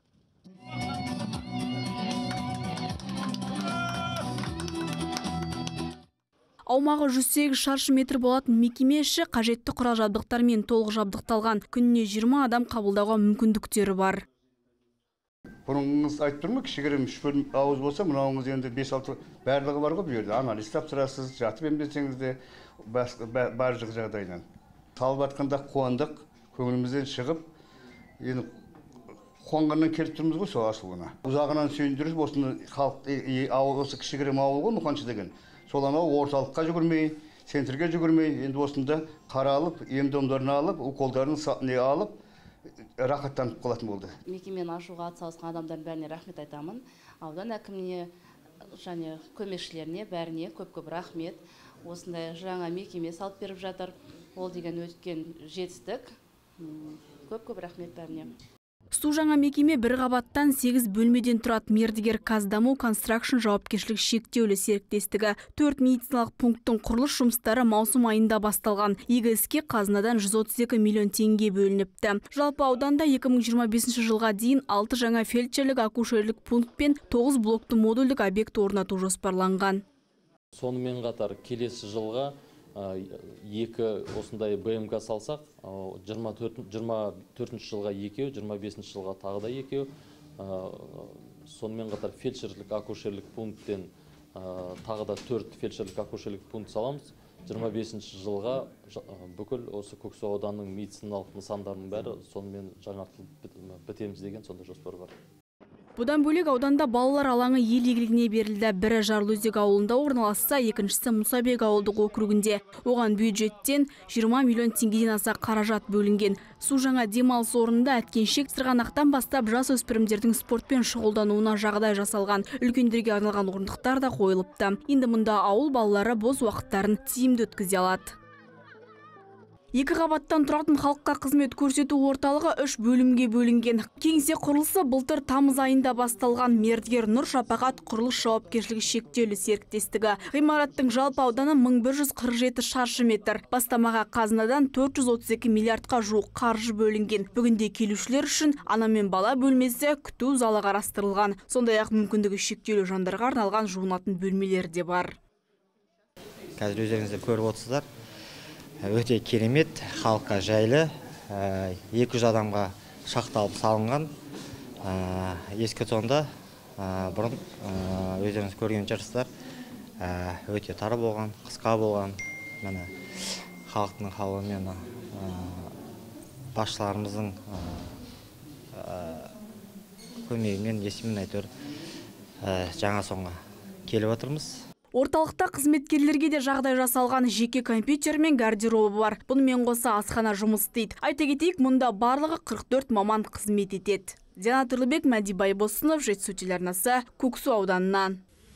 Аумағы жүз сегіз шаршы метр болатын мекеме іші қажетті құрал жабдықтармен толық жабдықталған. Күніне жиырма адам қабылдауға мүмкіндіктері бар. бұрынғыңыз айтып тұрмын, кішігірім үш бөлім ауыз болса, мынауыңыз енді бес алты барлығы бар ғой бұл жерде. Анализ тапсырасыз, жатып емдесеңіз де бар жағдайынан. Салып атқанда қуандық, көңілімізден шығып, енді қуанғаннан келіп тұрмыз ғой сол ашылуына. Ұзағынан сүйіндіріп, осыны халық ауыл, осы кішігірім ауыл ғой Мұқаншы деген. Сол анау орталыққа жүгірмей, центрге жүгірмей, енді осында қаралып, ем-домдарын алып, уколдарын алып, рахаттанып қалатын болды. Мекемені ашуға атсалысқан адамдардың бәріне рахмет айтамын. Аудан әкіміне және көмекшілеріне бәріне көп-көп рахмет. Осындай жаңа мекеме салып беріп жатыр. Ол деген өткен жетістік. Көп-көп рахмет бәріне. Су жаңа мекеме бір қабаттан сегіз бөлмеден тұратын мердігер Каздаму Construction жауапкершілігі шектеулі серіктестігі. Төрт медициналық пункттың құрылыс жұмыстары маусым айында басталған. Игі іске қазынадан жүз отыз екі миллион теңге бөлініпті. Жалпы ауданда екі мың жиырма бесінші жылға дейін алты жаңа фельдшерлік акушерлік пункт пен тоғыз блокты модульдік объект орнату жоспарланған. Сонымен қатар келесі жылға екі осындай БМК салсақ, жиырма төртінші жылға екеу, жиырма бесінші жылға тағы да екеу. Сонымен қатар фельдшерлік акушерлік пункттен тағы да төрт фельдшерлік акушерлік пункт саламыз. жиырма бесінші жылға бүкіл осы Көксу ауданының медициналық нысандарының бәрі сонымен жаңартылып бітеміз деген сонда жоспар бар. Бұдан бөлек ауданда балалар алаңы ел игілігіне берілді. Бірі Жарлыөзек ауылында орналасса, екіншісі Мұсабек ауылдық округінде. Оған бюджеттен жиырма миллион теңгеден аса қаражат бөлінген. Су жаңа демалыс орнында әткеншек сырғанақтан бастап жас өспірімдердің спортпен шұғылдануына жағдай жасалған. Үлкендерге арналған орындықтар да қойылыпты. Енді мұнда ауыл балалары бос уақыттарын тиімді өткізе алады. Екі қабаттан тұратын халыққа қызмет көрсету орталығы үш бөлімге бөлінген. Кеңсе құрылысы былтыр тамыз айында басталған. Мердігер Нұр Шапағат құрылыс жауапкершілігі шектеулі серіктестігі. Ғимараттың жалпы ауданы мың бір жүз қырық жеті шаршы метр. Бастамаға қазынадан төрт жүз отыз екі миллиардқа жуық қаржы бөлінген. Бүгінде келушілер үшін ана мен бала бөлмесі, күту залы қарастырылған. Сондай-ақ мүмкіндігі шектеулі жандарға арналған жуынатын бөлмелер де бар. Қазір өздеріңіздер көріп отырсыздар. Өте керемет, халыққа жайлы, екі жүз адамға шақталып салынған. Ескі сонда бұрын өздеріңіз көрген шығарсыздар, өте тар болған, қысқа болған. Міне халықтың қалауымен басшыларымыздың көмегімен есімін әйтеуір жаңа соңға келіп отырмыз. Орталықта қызметкерлерге де жағдай жасалған, жеке компьютер мен гардеробы бар. Бұнымен қоса асхана жұмыс істейді. Айта кетейік, мұнда барлығы қырық төрт маман қызмет етеді. Диана Тұрлыбек, Мәди Байбосынов, Жетісу телеарнасы, Көксу ауданынан.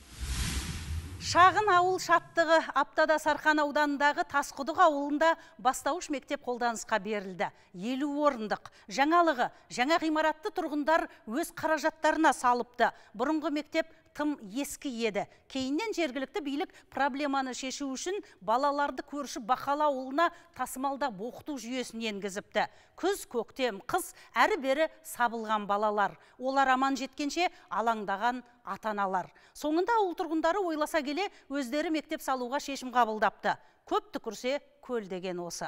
Шағын ауыл шаттығы аптада Сарқан ауданындағы Тасқұдық ауылында бастауыш мектеп қолданысқа берілді. елу орындық. Жаңалығы, жаңа ғимаратты тұрғындар өз қаражаттарына салыпты. Бұрынғы мектеп тым ескі еді. Кейіннен жергілікті билік проблеманы шешу үшін балаларды көрші Бақала ауылына тасымалдап оқыту жүйесін енгізіпті. Күз, көктем, қыс әрі-бері сабылған балалар. Олар аман жеткенше алаңдаған ата-аналар. Соңында ауыл тұрғындары ойласа келе өздері мектеп салуға шешім қабылдапты. Көп түкірсе көл деген осы.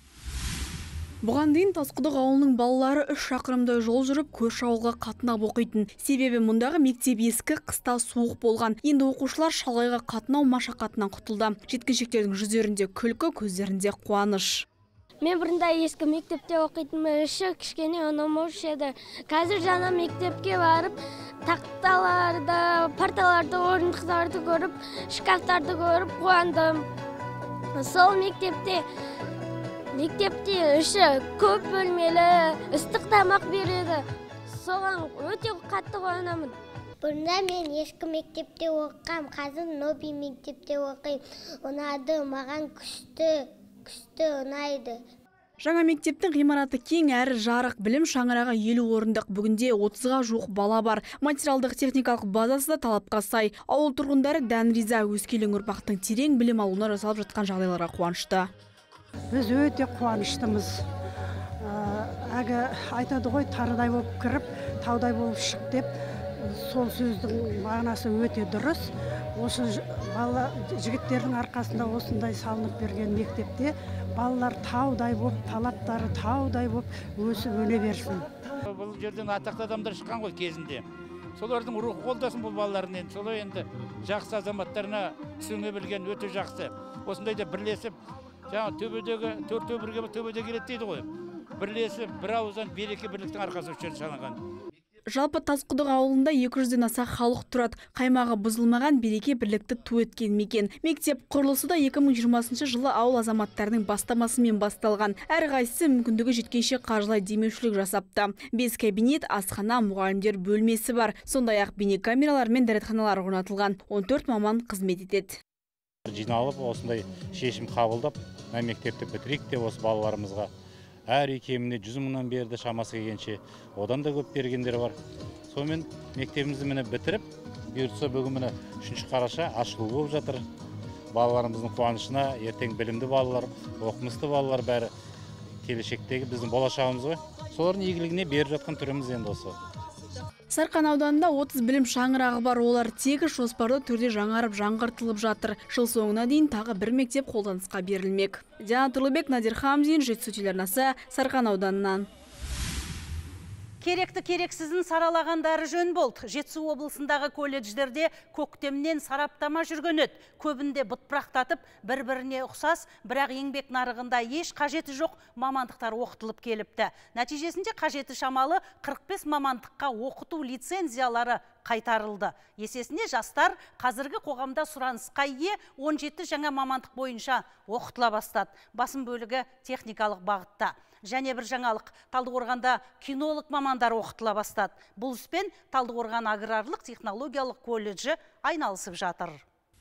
Бұған дейін Тасқұдық ауылының балалары үш шақырымдай жол жүріп көрші ауылға қатынап оқитын. Себебі мұндағы мектеп ескі, қыста суық болған. Енді оқушылар шалғайға қатынау машақатынан құтылды. Жеткіншектердің жүздерінде күлкі, көздерінде қуаныш. Мен бұрында ескі мектепте оқитын, іші кішкене ұнамаушы еді. Қазір жаңа мектепке барып, тақталарды, парталарды, орындықтарды көріп, шкафтарды көріп қуандым. Сол мектепте Мектепте іші көп бөлмелі, ыстық тамақ береді. Соған өте қатты қуанамын. Бұрында мен ескі мектепте оқығам, қазір Ноби мектепте оқимын. Ұнады, маған күшті, күшті ұнайды. Жаңа мектептің ғимараты кең әрі жарық, білім шаңырағы елу орындық. Бүгінде отызға жуық бала бар. Материалдық техникалық базасы да талапқа сай. Ауыл тұрғындары дән риза, өскелең ұрпақтың терең білім алуына жасалып жатқан жағдайларға қуанышты. Біз өте қуаныштымыз. Әгі айтады ғой, тарыдай болып кіріп, таудай болып шық деп, сол сөздің мағынасы өте дұрыс. Осы бала жігіттердің арқасында осындай салынып берген мектепте балалар таудай болып, талаптары таудай болып өсіп өне берсін. Бұл жерден атақты адамдар шыққан ғой кезінде. Солардың рухы қолдасын бұл балалардың енді. Солай енді жақсы азаматтарына түсіне білген өте жақсы. Осындайда бірлесіп, жаңа төбедегі, төрт төбірге төбеде келеді дейді ғой. Бірлесіп, бір ауыздан береке бірліктің арқасы үшін санаған. Жалпы Тасқұдық ауылында екі жүзден аса халық тұрады. Қаймағы бұзылмаған береке бірлікті ту еткен мекен. Мектеп құрылысы да екі мың жиырмасыншы жылы ауыл азаматтарының бастамасымен басталған. Әрқайсысы мүмкіндігі жеткенше қаржылай демеушілік жасапты. Бес кабинет, асхана, мұғалімдер бөлмесі бар. Сондай-ақ бейнекамералар мен дәретханалар орнатылған. он төрт маман қызмет етеді. Жиналып, осындай шешім қабылдап, мектепті бітірейік деп осы балаларымызға әр икеміне жүз мыңнан берді, шамасы келгенше. Одан да көп бергендер бар. Сонымен мектебімізді міне бітіріп, бұйыртса бүгін міне үшінші қараша ашылу болып жатыр. Балаларымыздың қуанышына ертең білімді балалар, оқымысты балалар бәрі келешектегі біздің болашағымыз ғой. Солардың игілігіне беріп жатқан түріміз енді осы. Сарқан ауданында отыз білім шаңырағы бар, олар тегі жоспарлы түрде жаңарып жаңғыртылып жатыр. Жыл соңына дейін тағы бір мектеп қолданысқа берілмек. Диана Тұрлыбек, Надир Хамзин, Жетісу телеарнасы, Сарқан ауданынан. Керекті керексізін саралағандары жөн болды. Жетісу облысындағы колледждерде көктемнен сараптама жүрген еді. Көбінде бұтпырақтатып, бір-біріне ұқсас, бірақ еңбек нарығында еш қажеті жоқ мамандықтар оқытылып келіпті. Нәтижесінде қажеті шамалы қырық бес мамандыққа оқыту лицензиялары қайтарылды. Есесіне жастар қазіргі қоғамда сұранысқа ие он жеті жаңа мамандық бойынша оқытыла бастады. Басым бөлігі техникалық бағытта. Және бір жаңалық, Талдықорғанда кинолог мамандар оқытыла бастады. Бұл іспен Талдықорған аграрлық технологиялық колледжі айналысып жатыр.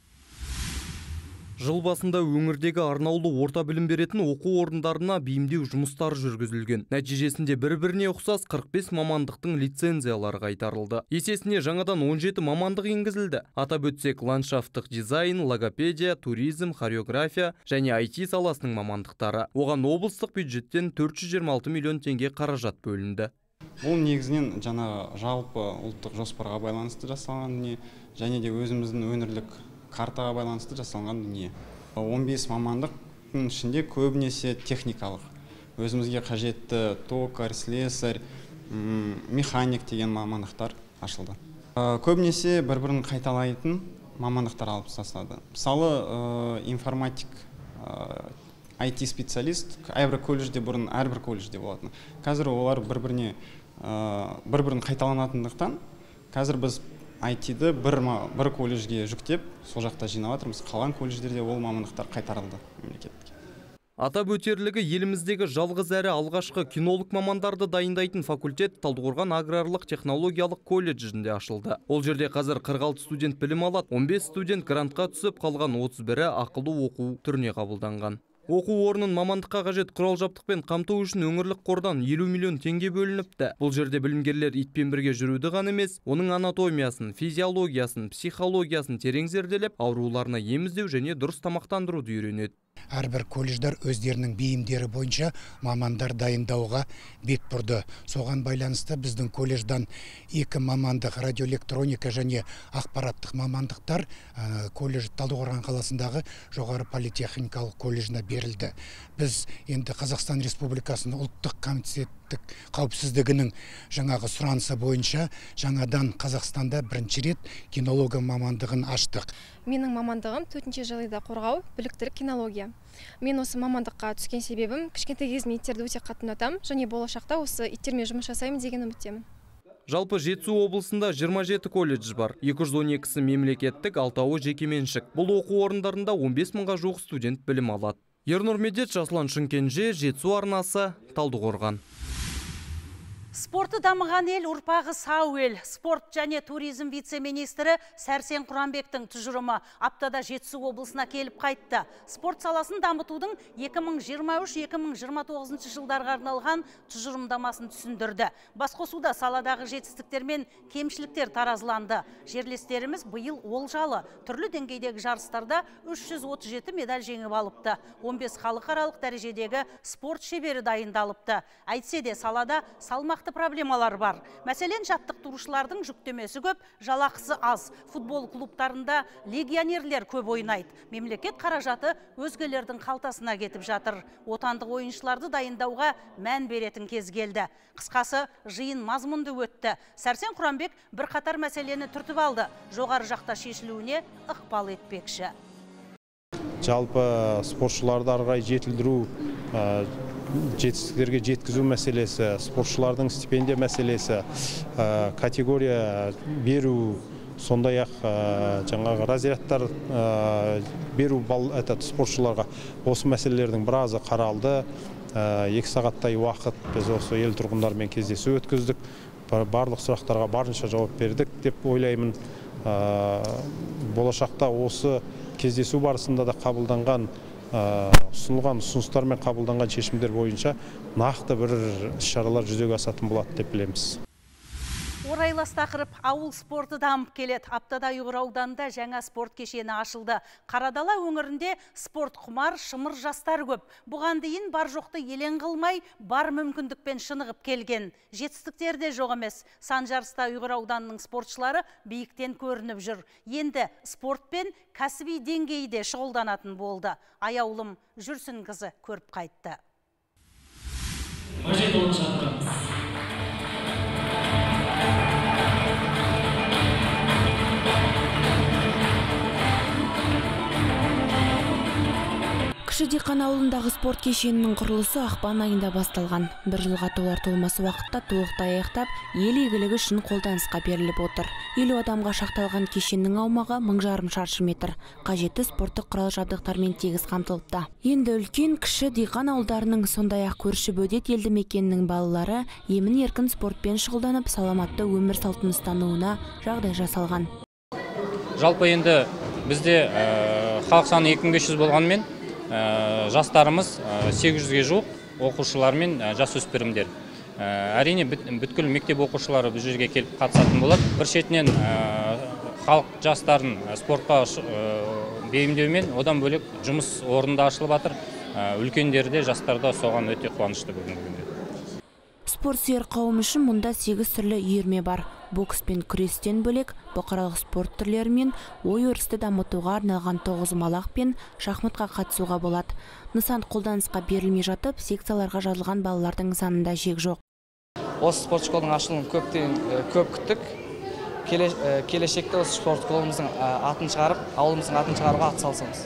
Жыл басында өңірдегі арнаулы орта білім беретін оқу орындарына бейімдеу жұмыстары жүргізілген. Нәтижесінде бір-біріне ұқсас қырық бес мамандықтың лицензиялары қайтарылды. Есесіне жаңадан он жеті мамандық енгізілді. Атап өтсек, ландшафттық дизайн, логопедия, туризм, хореография және ай ти саласының мамандықтары. Оған облыстық бюджеттен төрт жүз жиырма алты миллион теңге қаражат бөлінді. Бұл негізінен жаңа жалпы ұлттық жоспарға байланысты жасалған дүние, және де өзіміздің өңірлік картаға байланысты жасалған дүние. он бес мамандықтың ішінде көбінесе техникалық. Өзімізге қажетті токарь, слесарь, механик деген мамандықтар ашылды. Көбінесе бір-бірін қайталайтын мамандықтар алып тастады. Мысалы, информатик, ай ти специалист әрбір колледжде бұрын әрбір колледжде болатын. Қазір олар бір-біріне бір-бірін қайталанатындықтан, қазір біз ай ти-ді бір, бір колледжге жүктеп, сол жақта жинап жатырмыз. Қалған колледждерде ол мамандықтар қайтарылды мемлекетке. Атап өтерлігі, еліміздегі жалғыз әрі алғашқы кинолог мамандарды дайындайтын факультет Талдықорған аграрлық технологиялық колледжінде ашылды. Ол жерде қазір қырық алты студент білім алады, он бес студент грантқа түсіп, қалған отыз бірі ақылы оқу түріне қабылданған. Оқу орнын мамандыққа қажет құрал жабдықпен қамту үшін өңірлік қордан елу миллион теңге бөлініпті. Бұл жерде білімгерлер итпен бірге жүруді ғана емес, оның анатомиясын, физиологиясын, психологиясын терең зерделеп, ауруларына ем іздеу және дұрыс тамақтандыруды үйренеді. Әрбір колледждар өздерінің бейімдері бойынша мамандар дайындауға бет бұрды. Соған байланысты біздің колледждан екі мамандық радиоэлектроника және ақпараттық мамандықтар колледж Талдықорған қаласындағы жоғары политехникалық колледжіне берілді. Біз енді Қазақстан Республикасының ұлттық комитеттік қауіпсіздігінің жаңағы сұранысы бойынша жаңадан Қазақстанда бірінші рет кинология мамандығын аштық. Менің мамандығым төтенше жағдайда қорғау, біліктілік кинология. Мен осы мамандыққа түскен себебім кішкентай кезімнен иттерді өте қатты ұнатамын және болашақта осы иттермен жұмыс жасаймын деген үміттемін. Жалпы Жетісу облысында жиырма жеті колледж бар. екі жүз он екісі мемлекеттік, алтауы жекеменшік. Бұл оқу орындарында он бес мыңға жуық студент білім алады. Ернұр Медет, Жасұлан Шынкенже, Жетісу арнасы, Талдықорған. Спорты дамыған ел ұрпағы сау ел. Спорт және туризм вице-министрі Сәрсен Құранбектің тұжырымы аптада Жетісу облысына келіп қайтты. Спорт саласын дамытудың екі мың жиырма үш - екі мың жиырма тоғызыншы жылдарға арналған тұжырымдамасын түсіндірді. Басқосуда саладағы жетістіктер мен кемшіліктер таразыланды. Жерлестеріміз биыл олжалы түрлі деңгейдегі жарыстарда үш жүз отыз жеті медаль жеңіп алыпты. он бес халықаралық дәрежедегі спорт шебері дайындалыпты. Әйтсе де салада салмақты нақты проблемалар бар. Мәселен, жаттықтырушылардың жүктемесі көп, жалақысы аз. Футбол клубтарында легионерлер көп ойнайды. Мемлекет қаражаты өзгелердің қалтасына кетіп жатыр. Отандық ойыншыларды дайындауға мән беретін кез келді. Қысқасы, жиын мазмұнды өтті. Сәрсен Құранбек бір қатар мәселені түртіп алды. Жоғары жақта шешілуіне ықпал етпекші. Жалпы спортшыларды арғай жетілдіру, жетістіктерге жеткізу мәселесі, спортшылардың стипендия мәселесі, категория беру, сондай-ақ жаңағы разрядтар беру спортшыларға осы мәселелердің біразы қаралды. Екі сағаттай уақыт біз осы ел тұрғындарымен кездесу өткіздік. Барлық сұрақтарға барынша жауап бердік деп ойлаймын. Болашақта осы кездесу барысында да қабылданған, ұсынылған ұсыныстар мен қабылданған шешімдер бойынша нақты бір іс-шаралар жүзеге асатын болады деп білеміз. Орайлас тақырып ауыл спорты дамып келеді. Аптада Ұйғыр ауданында жаңа спорт кешені ашылды. Қарадала өңірінде спорт құмар, шымыр жастар көп. Бұған дейін бар жоқты елең қылмай, бар мүмкіндікпен шынығып келген. Жетістіктер де жоқ емес. Сан жарыста Ұйғыр ауданының спортшылары биіктен көрініп жүр. Енді спортпен кәсіби деңгейде шұғылданатын болды. Аяулым Жүрсін қызы көріп қайтты. Кіші Диқан ауылындағы спорт кешенінің құрылысы ақпан айында басталған. Бір жылға толар толмасы уақытта толықтай аяқтап, ел игілігі үшін қолданысқа беріліп отыр. Елу адамға шақталған кешеннің аумағы мың жарым шаршы метр. Қажетті спорттық құрал жабдықтармен тегіс қамтылыпты. Енді үлкен Кіші Диқан ауылдарының, сондай-ақ көрші Бөдет елді мекенінің балалары емін еркін спортпен шұғылданып, саламатты өмір салтын ұстануына жағдай жасалған. Жалпы енді бізде халық саны екі мың бес жүз болғанмен, жастарымыз сегіз жүзге жуық оқушылар мен жасөспірімдер. Әрине бүткіл мектеп оқушылары бұл жерге келіп қатысатын болады. Бір шетінен халық жастарын спортқа бейімдеумен одан бөлек жұмыс орнында ашылып жатыр. Үлкендері де жастар да соған өте қуанышты бүгінгі күнде. Спорт сүйер қауым үшін мұнда сегіз түрлі үйірме бар. Бокс пен күрестен бөлек бұқаралық спорт түрлері мен ой өрісті дамытуға арналған тоғызқұмалақ пен шахматқа қатысуға болады. Нысан қолданысқа берілмей жатып, секцияларға жазылған балалардың санында шек жоқ. Осы спорт школының ашылуын көптен көп күттік. Келешекте осы спорт школымыздың атын шығарып, ауылымыздың атын шығаруға атсалысамыз.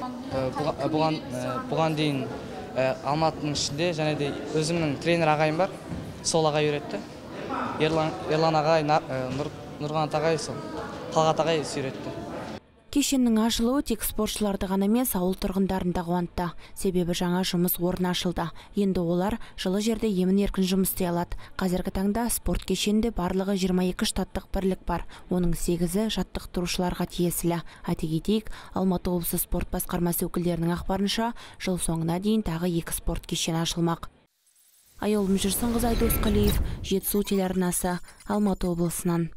Бұған дейін Алматының ішінде және де өзімнің тренер ағайым бар. Сол ағай үйретті. Ерлан ағай, Нұрғанат ағай, Талғат ағай үйретті. Кешеннің ашылуы тек спортшыларды ғана емес, ауыл тұрғындарын да қуантты. Себебі жаңа жұмыс орны ашылды. Енді олар жылы жерде емін еркін жұмыс істей алады. Қазіргі таңда спорт кешенінде барлығы жиырма екі штаттық бірлік бар. Оның сегізі жаттықтырушыларға тиесілі. Айта кетейік, Алматы облысы спорт басқармасы өкілдерінің ақпарынша, жыл соңына дейін тағы екі спорт кешені ашылмақ. Аяулым Жүрсін қызы Айдос Қалиев, Жетісу телеарнасы, Алматы облысынан.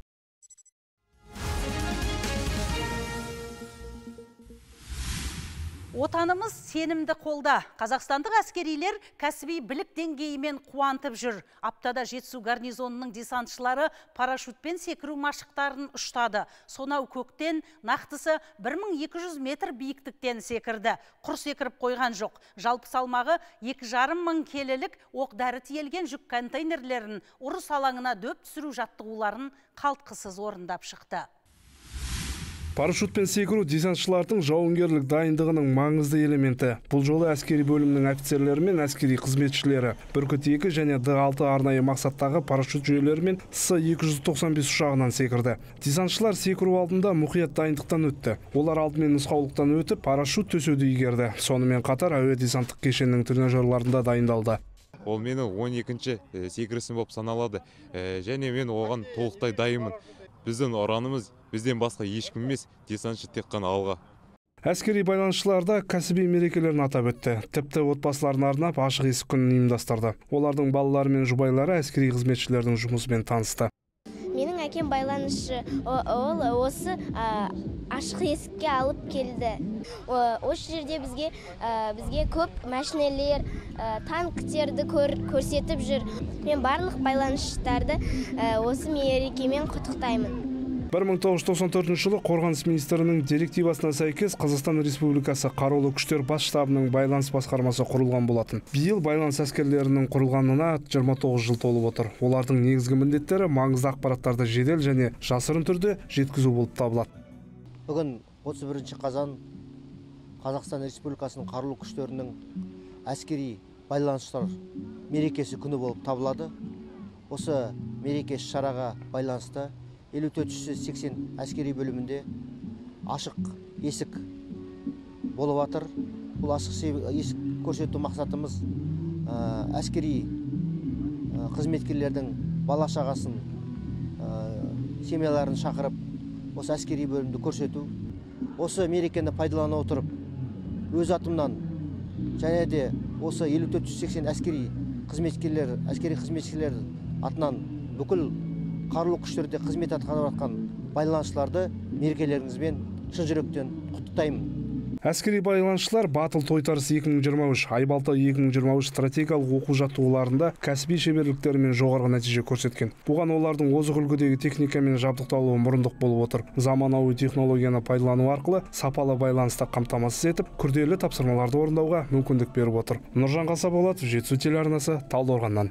Отанымыз сенімді қолда. Қазақстандық әскерилер кәсіби білік деңгейімен қуантып жүр. Аптада Жетісу гарнизонының десантшылары парашютпен секіру машықтарын ұштады. Сонау көктен нақтысы бір мың екі жүз метр биіктіктен секірді. Құр секіріп қойған жоқ. Жалпы салмағы екі жарым мың келілік оқ-дәрі тиелген жүк контейнерлерін ұрыс алаңына дөп түсіру жаттығуларын қалтқысыз орындап шықты. Парашютпен секіру десантшылардың жауынгерлік дайындығының маңызды элементі. Бұл жолы әскери бөлімнің офицерлері мен әскери қызметшілері Бүркіт екі және Д алты арнайы мақсаттағы парашют жүйелерімен С екі жүз тоқсан бес ұшағынан секірді. Десантшылар секіру алдында мұқият дайындықтан өтті. Олар алдымен нұсқаулықтан өтіп, парашют төсеуді игерді. Сонымен қатар әуе десанттық кешенінің тренажерларында дайындалды. Ол мені он екінші секірісім болып саналады. Және мен оған толықтай дайынмын. Біздің ұранымыз бізден басқа ешкім емес, десантшы тек қана алға. Әскери байланысшыларда кәсіби мерекелерін атап өтті. Тіпті отбасыларына арнап ашық есік күнін ұйымдастырды. Олардың балалары мен жұбайлары әскери қызметшілердің жұмысымен танысты. Менің әкем байланысшы, ол осы ашық есікке алып келді. Осы жерде бізге бізге көп машинелер, танктерді көрсетіп жүр. Мен барлық байланысшыларды осы мерекемен құттықтаймын. бір мың тоғыз жүз тоқсан төртінші жылы қорғаныс министрінің директивасына сәйкес Қазақстан Республикасы Қарулы күштер бас штабының байланыс басқармасы құрылған болатын. Биыл байланыс әскерлерінің құрылғанына жиырма тоғыз жыл толып отыр. Олардың негізгі міндеттері маңызды ақпараттарды жедел және жасырын түрде жеткізу болып табылады. Бүгін отыз бірінші қазан Қазақстан Республикасының Қарулы күштерінің әскери байланыстар мерекесі күні болып табылады. Осы мереке шараға байланысты елу төрт жүз сексен әскери бөлімінде ашық есік болып жатыр. Бұл ашық есік көрсету мақсатымыз әскери қызметкерлердің бала шағасын, семьяларын шақырып, осы әскери бөлімді көрсету. Осы мерекені пайдалана отырып, өз атымнан және де осы елу төрт жүз сексен әскери қызметкерлер, әскери қызметшілер атынан бүкіл қарулы күштерде қызмет атқарып жатқан байланысшыларды мерекелеріңізбен шын жүректен құттықтаймын. Әскери байланысшылар Батыл тойтарыс екі мың жиырма үш, Айбалта екі мың жиырма үш стратегиялық оқу жаттығуларында кәсіби шеберліктерімен жоғарғы нәтиже көрсеткен. Бұған олардың озық үлгідегі техникамен жабдықталуы мұрындық болып отыр. Заманауи технологияны пайдалану арқылы сапалы байланысты қамтамасыз етіп, күрделі тапсырмаларды орындауға мүмкіндік беріп отыр. Нұржан Қасаболатов, Жетісу телеарнасы, Талдықорғаннан.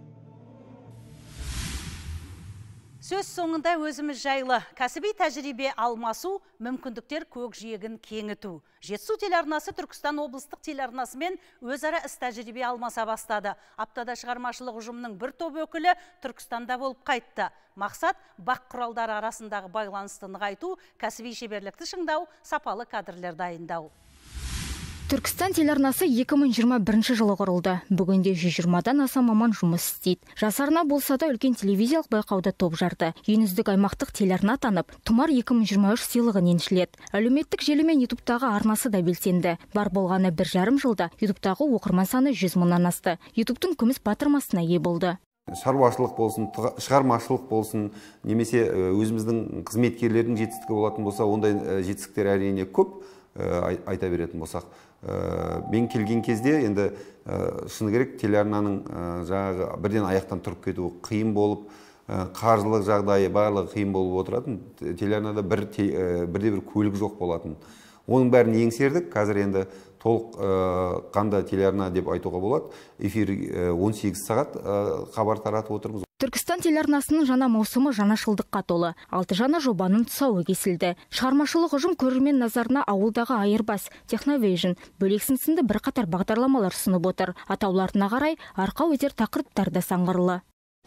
Сөз соңында өзіміз жайлы кәсіби тәжірибе алмасу, мүмкіндіктер көкжиегін кеңіту. Жетісу телеарнасы Түркістан облыстық телеарнасымен өзара іс тәжірибе алмаса бастады. Аптада шығармашылық ұжымның бір топ өкілі Түркістанда болып қайтты. Мақсат бақ құралдары арасындағы байланысты нығайту, кәсіби шеберлікті шыңдау, сапалы кадрлер дайындау. Түркістан телеарнасы екі мың жиырма бірінші жылы құрылды. Бүгінде жүз жиырмадан аса маман жұмыс істейді. Жасарына болса да үлкен телевизиялық байқауда топ жарды. Ең үздік аймақтық телеарна танып, Тұмар екі мың жиырма үш сыйлығын еншіледі. Әлеуметтік желі мен ютубтағы арнасы да белсенді. Бар болғаны бір жарым жылда ютубтағы оқырман саны жүз мыңнан асты. ютубтың күміс батырмасына ие болды. Шаруашылық болсын, шығармашылық болсын, немесе өзіміздің қызметкерлердің жетістігі болатын болса, ондай жетістіктер әрине көп айта беретін болсақ. Мен келген кезде енді шыны керек телеарнаның жаңағы бірден аяқтан тұрып кетуі қиын болып, қаржылық жағдайы барлығы қиын болып отыратын. Телеарнада бірде бір көлік жоқ болатын. Оның бәрін еңсердік. Қазір енді толық қанда телеарна деп айтуға болады. Эфир он сегіз сағат хабар таратып отырмыз. Түркістан телеарнасының жаңа маусымы жаңашылдыққа толы. Алты жаңа жобаның тұсауы кесілді. Шығармашылық ұжым көрермен назарына ауылдағы Айырбас, Техновейжн, бөлексін сынды бірқатар бағдарламалар ұсынып отыр. Атауларына қарай арқау етер тақырыптар да сан қырлы.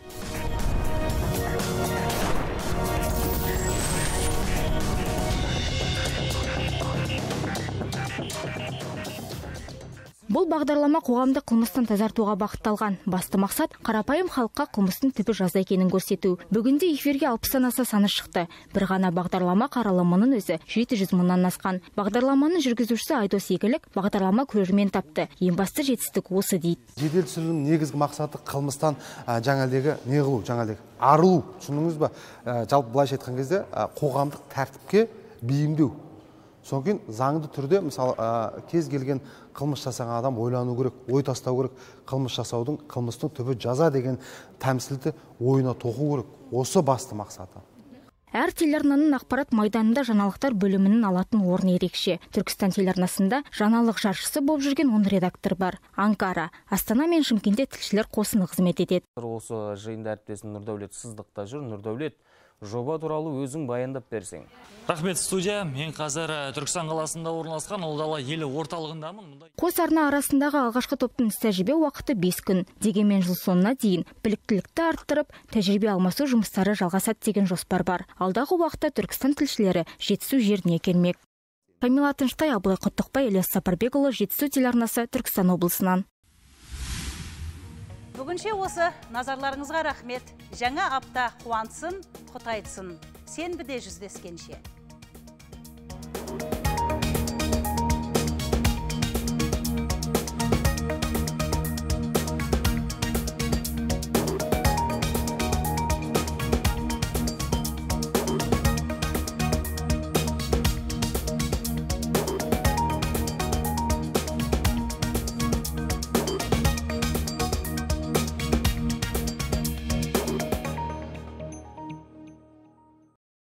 Бұл бағдарлама қоғамды қылмыстан тазартуға бағытталған. Басты мақсат қарапайым халыққа қылмыстың түбі жаза екенін көрсету. Бүгінде эфирге алпыстан аса саны шықты. Бір ғана бағдарлама қаралымының өзі жеті жүз мыңнан асқан. Бағдарламаның жүргізушісі Айдос Егілік бағдарлама көрермен тапты. Ең басты жетістік осы дейді. Жедел түсірілім негізгі мақсаты қылмыстан жаңалдегі не қылу, жаңалдегі арылу. Түсініңіз ба? Жалпы былайша айтқан кезде қоғамдық тәртіпке бейімдеу. Содан кейін заңды түрде мысалы кез келген қылмыс жасаған адам ойлану керек, ой тастау керек, қылмыс жасаудың, қылмыстың түбі жаза деген тәмсілді ойына тоқу керек. Осы басты мақсаты. Әр телеарнаның ақпарат майданында жаңалықтар бөлімінің алатын орны ерекше. Түркістан телеарнасында жаңалық жаршысы болып жүрген он редактор бар. Анкара, Астана мен Шымкентте тілшілер қосыны қызмет етеді. Осы жиында әріптесім Нұрдәулет Сыздықта жүр. Нұрдәулет, жоба туралы өзің баяндап берсең. Рахмет, студия. Мен қазір Түркістан қаласында орналасқан Ұлдала елі орталығындамын. Қос арна арасындағы алғашқы топтың іс тәжірибе уақыты бес күн. Дегенмен жыл соңына дейін біліктілікті арттырып, тәжірибе алмасу жұмыстары жалғасады деген жоспар бар. Алдағы уақытта Түркістан тілшілері Жетісу жеріне келмек. Камила Тынштай, Абылай Құттықбай, Ілияс Сапарбекұлы, Жетісу телеарнасы, Түркістан облысынан. Бүгінше осы. Назарларыңызға рахмет. Жаңа апта қуантсын, құт айтсын. Сенбіде жүздескенше.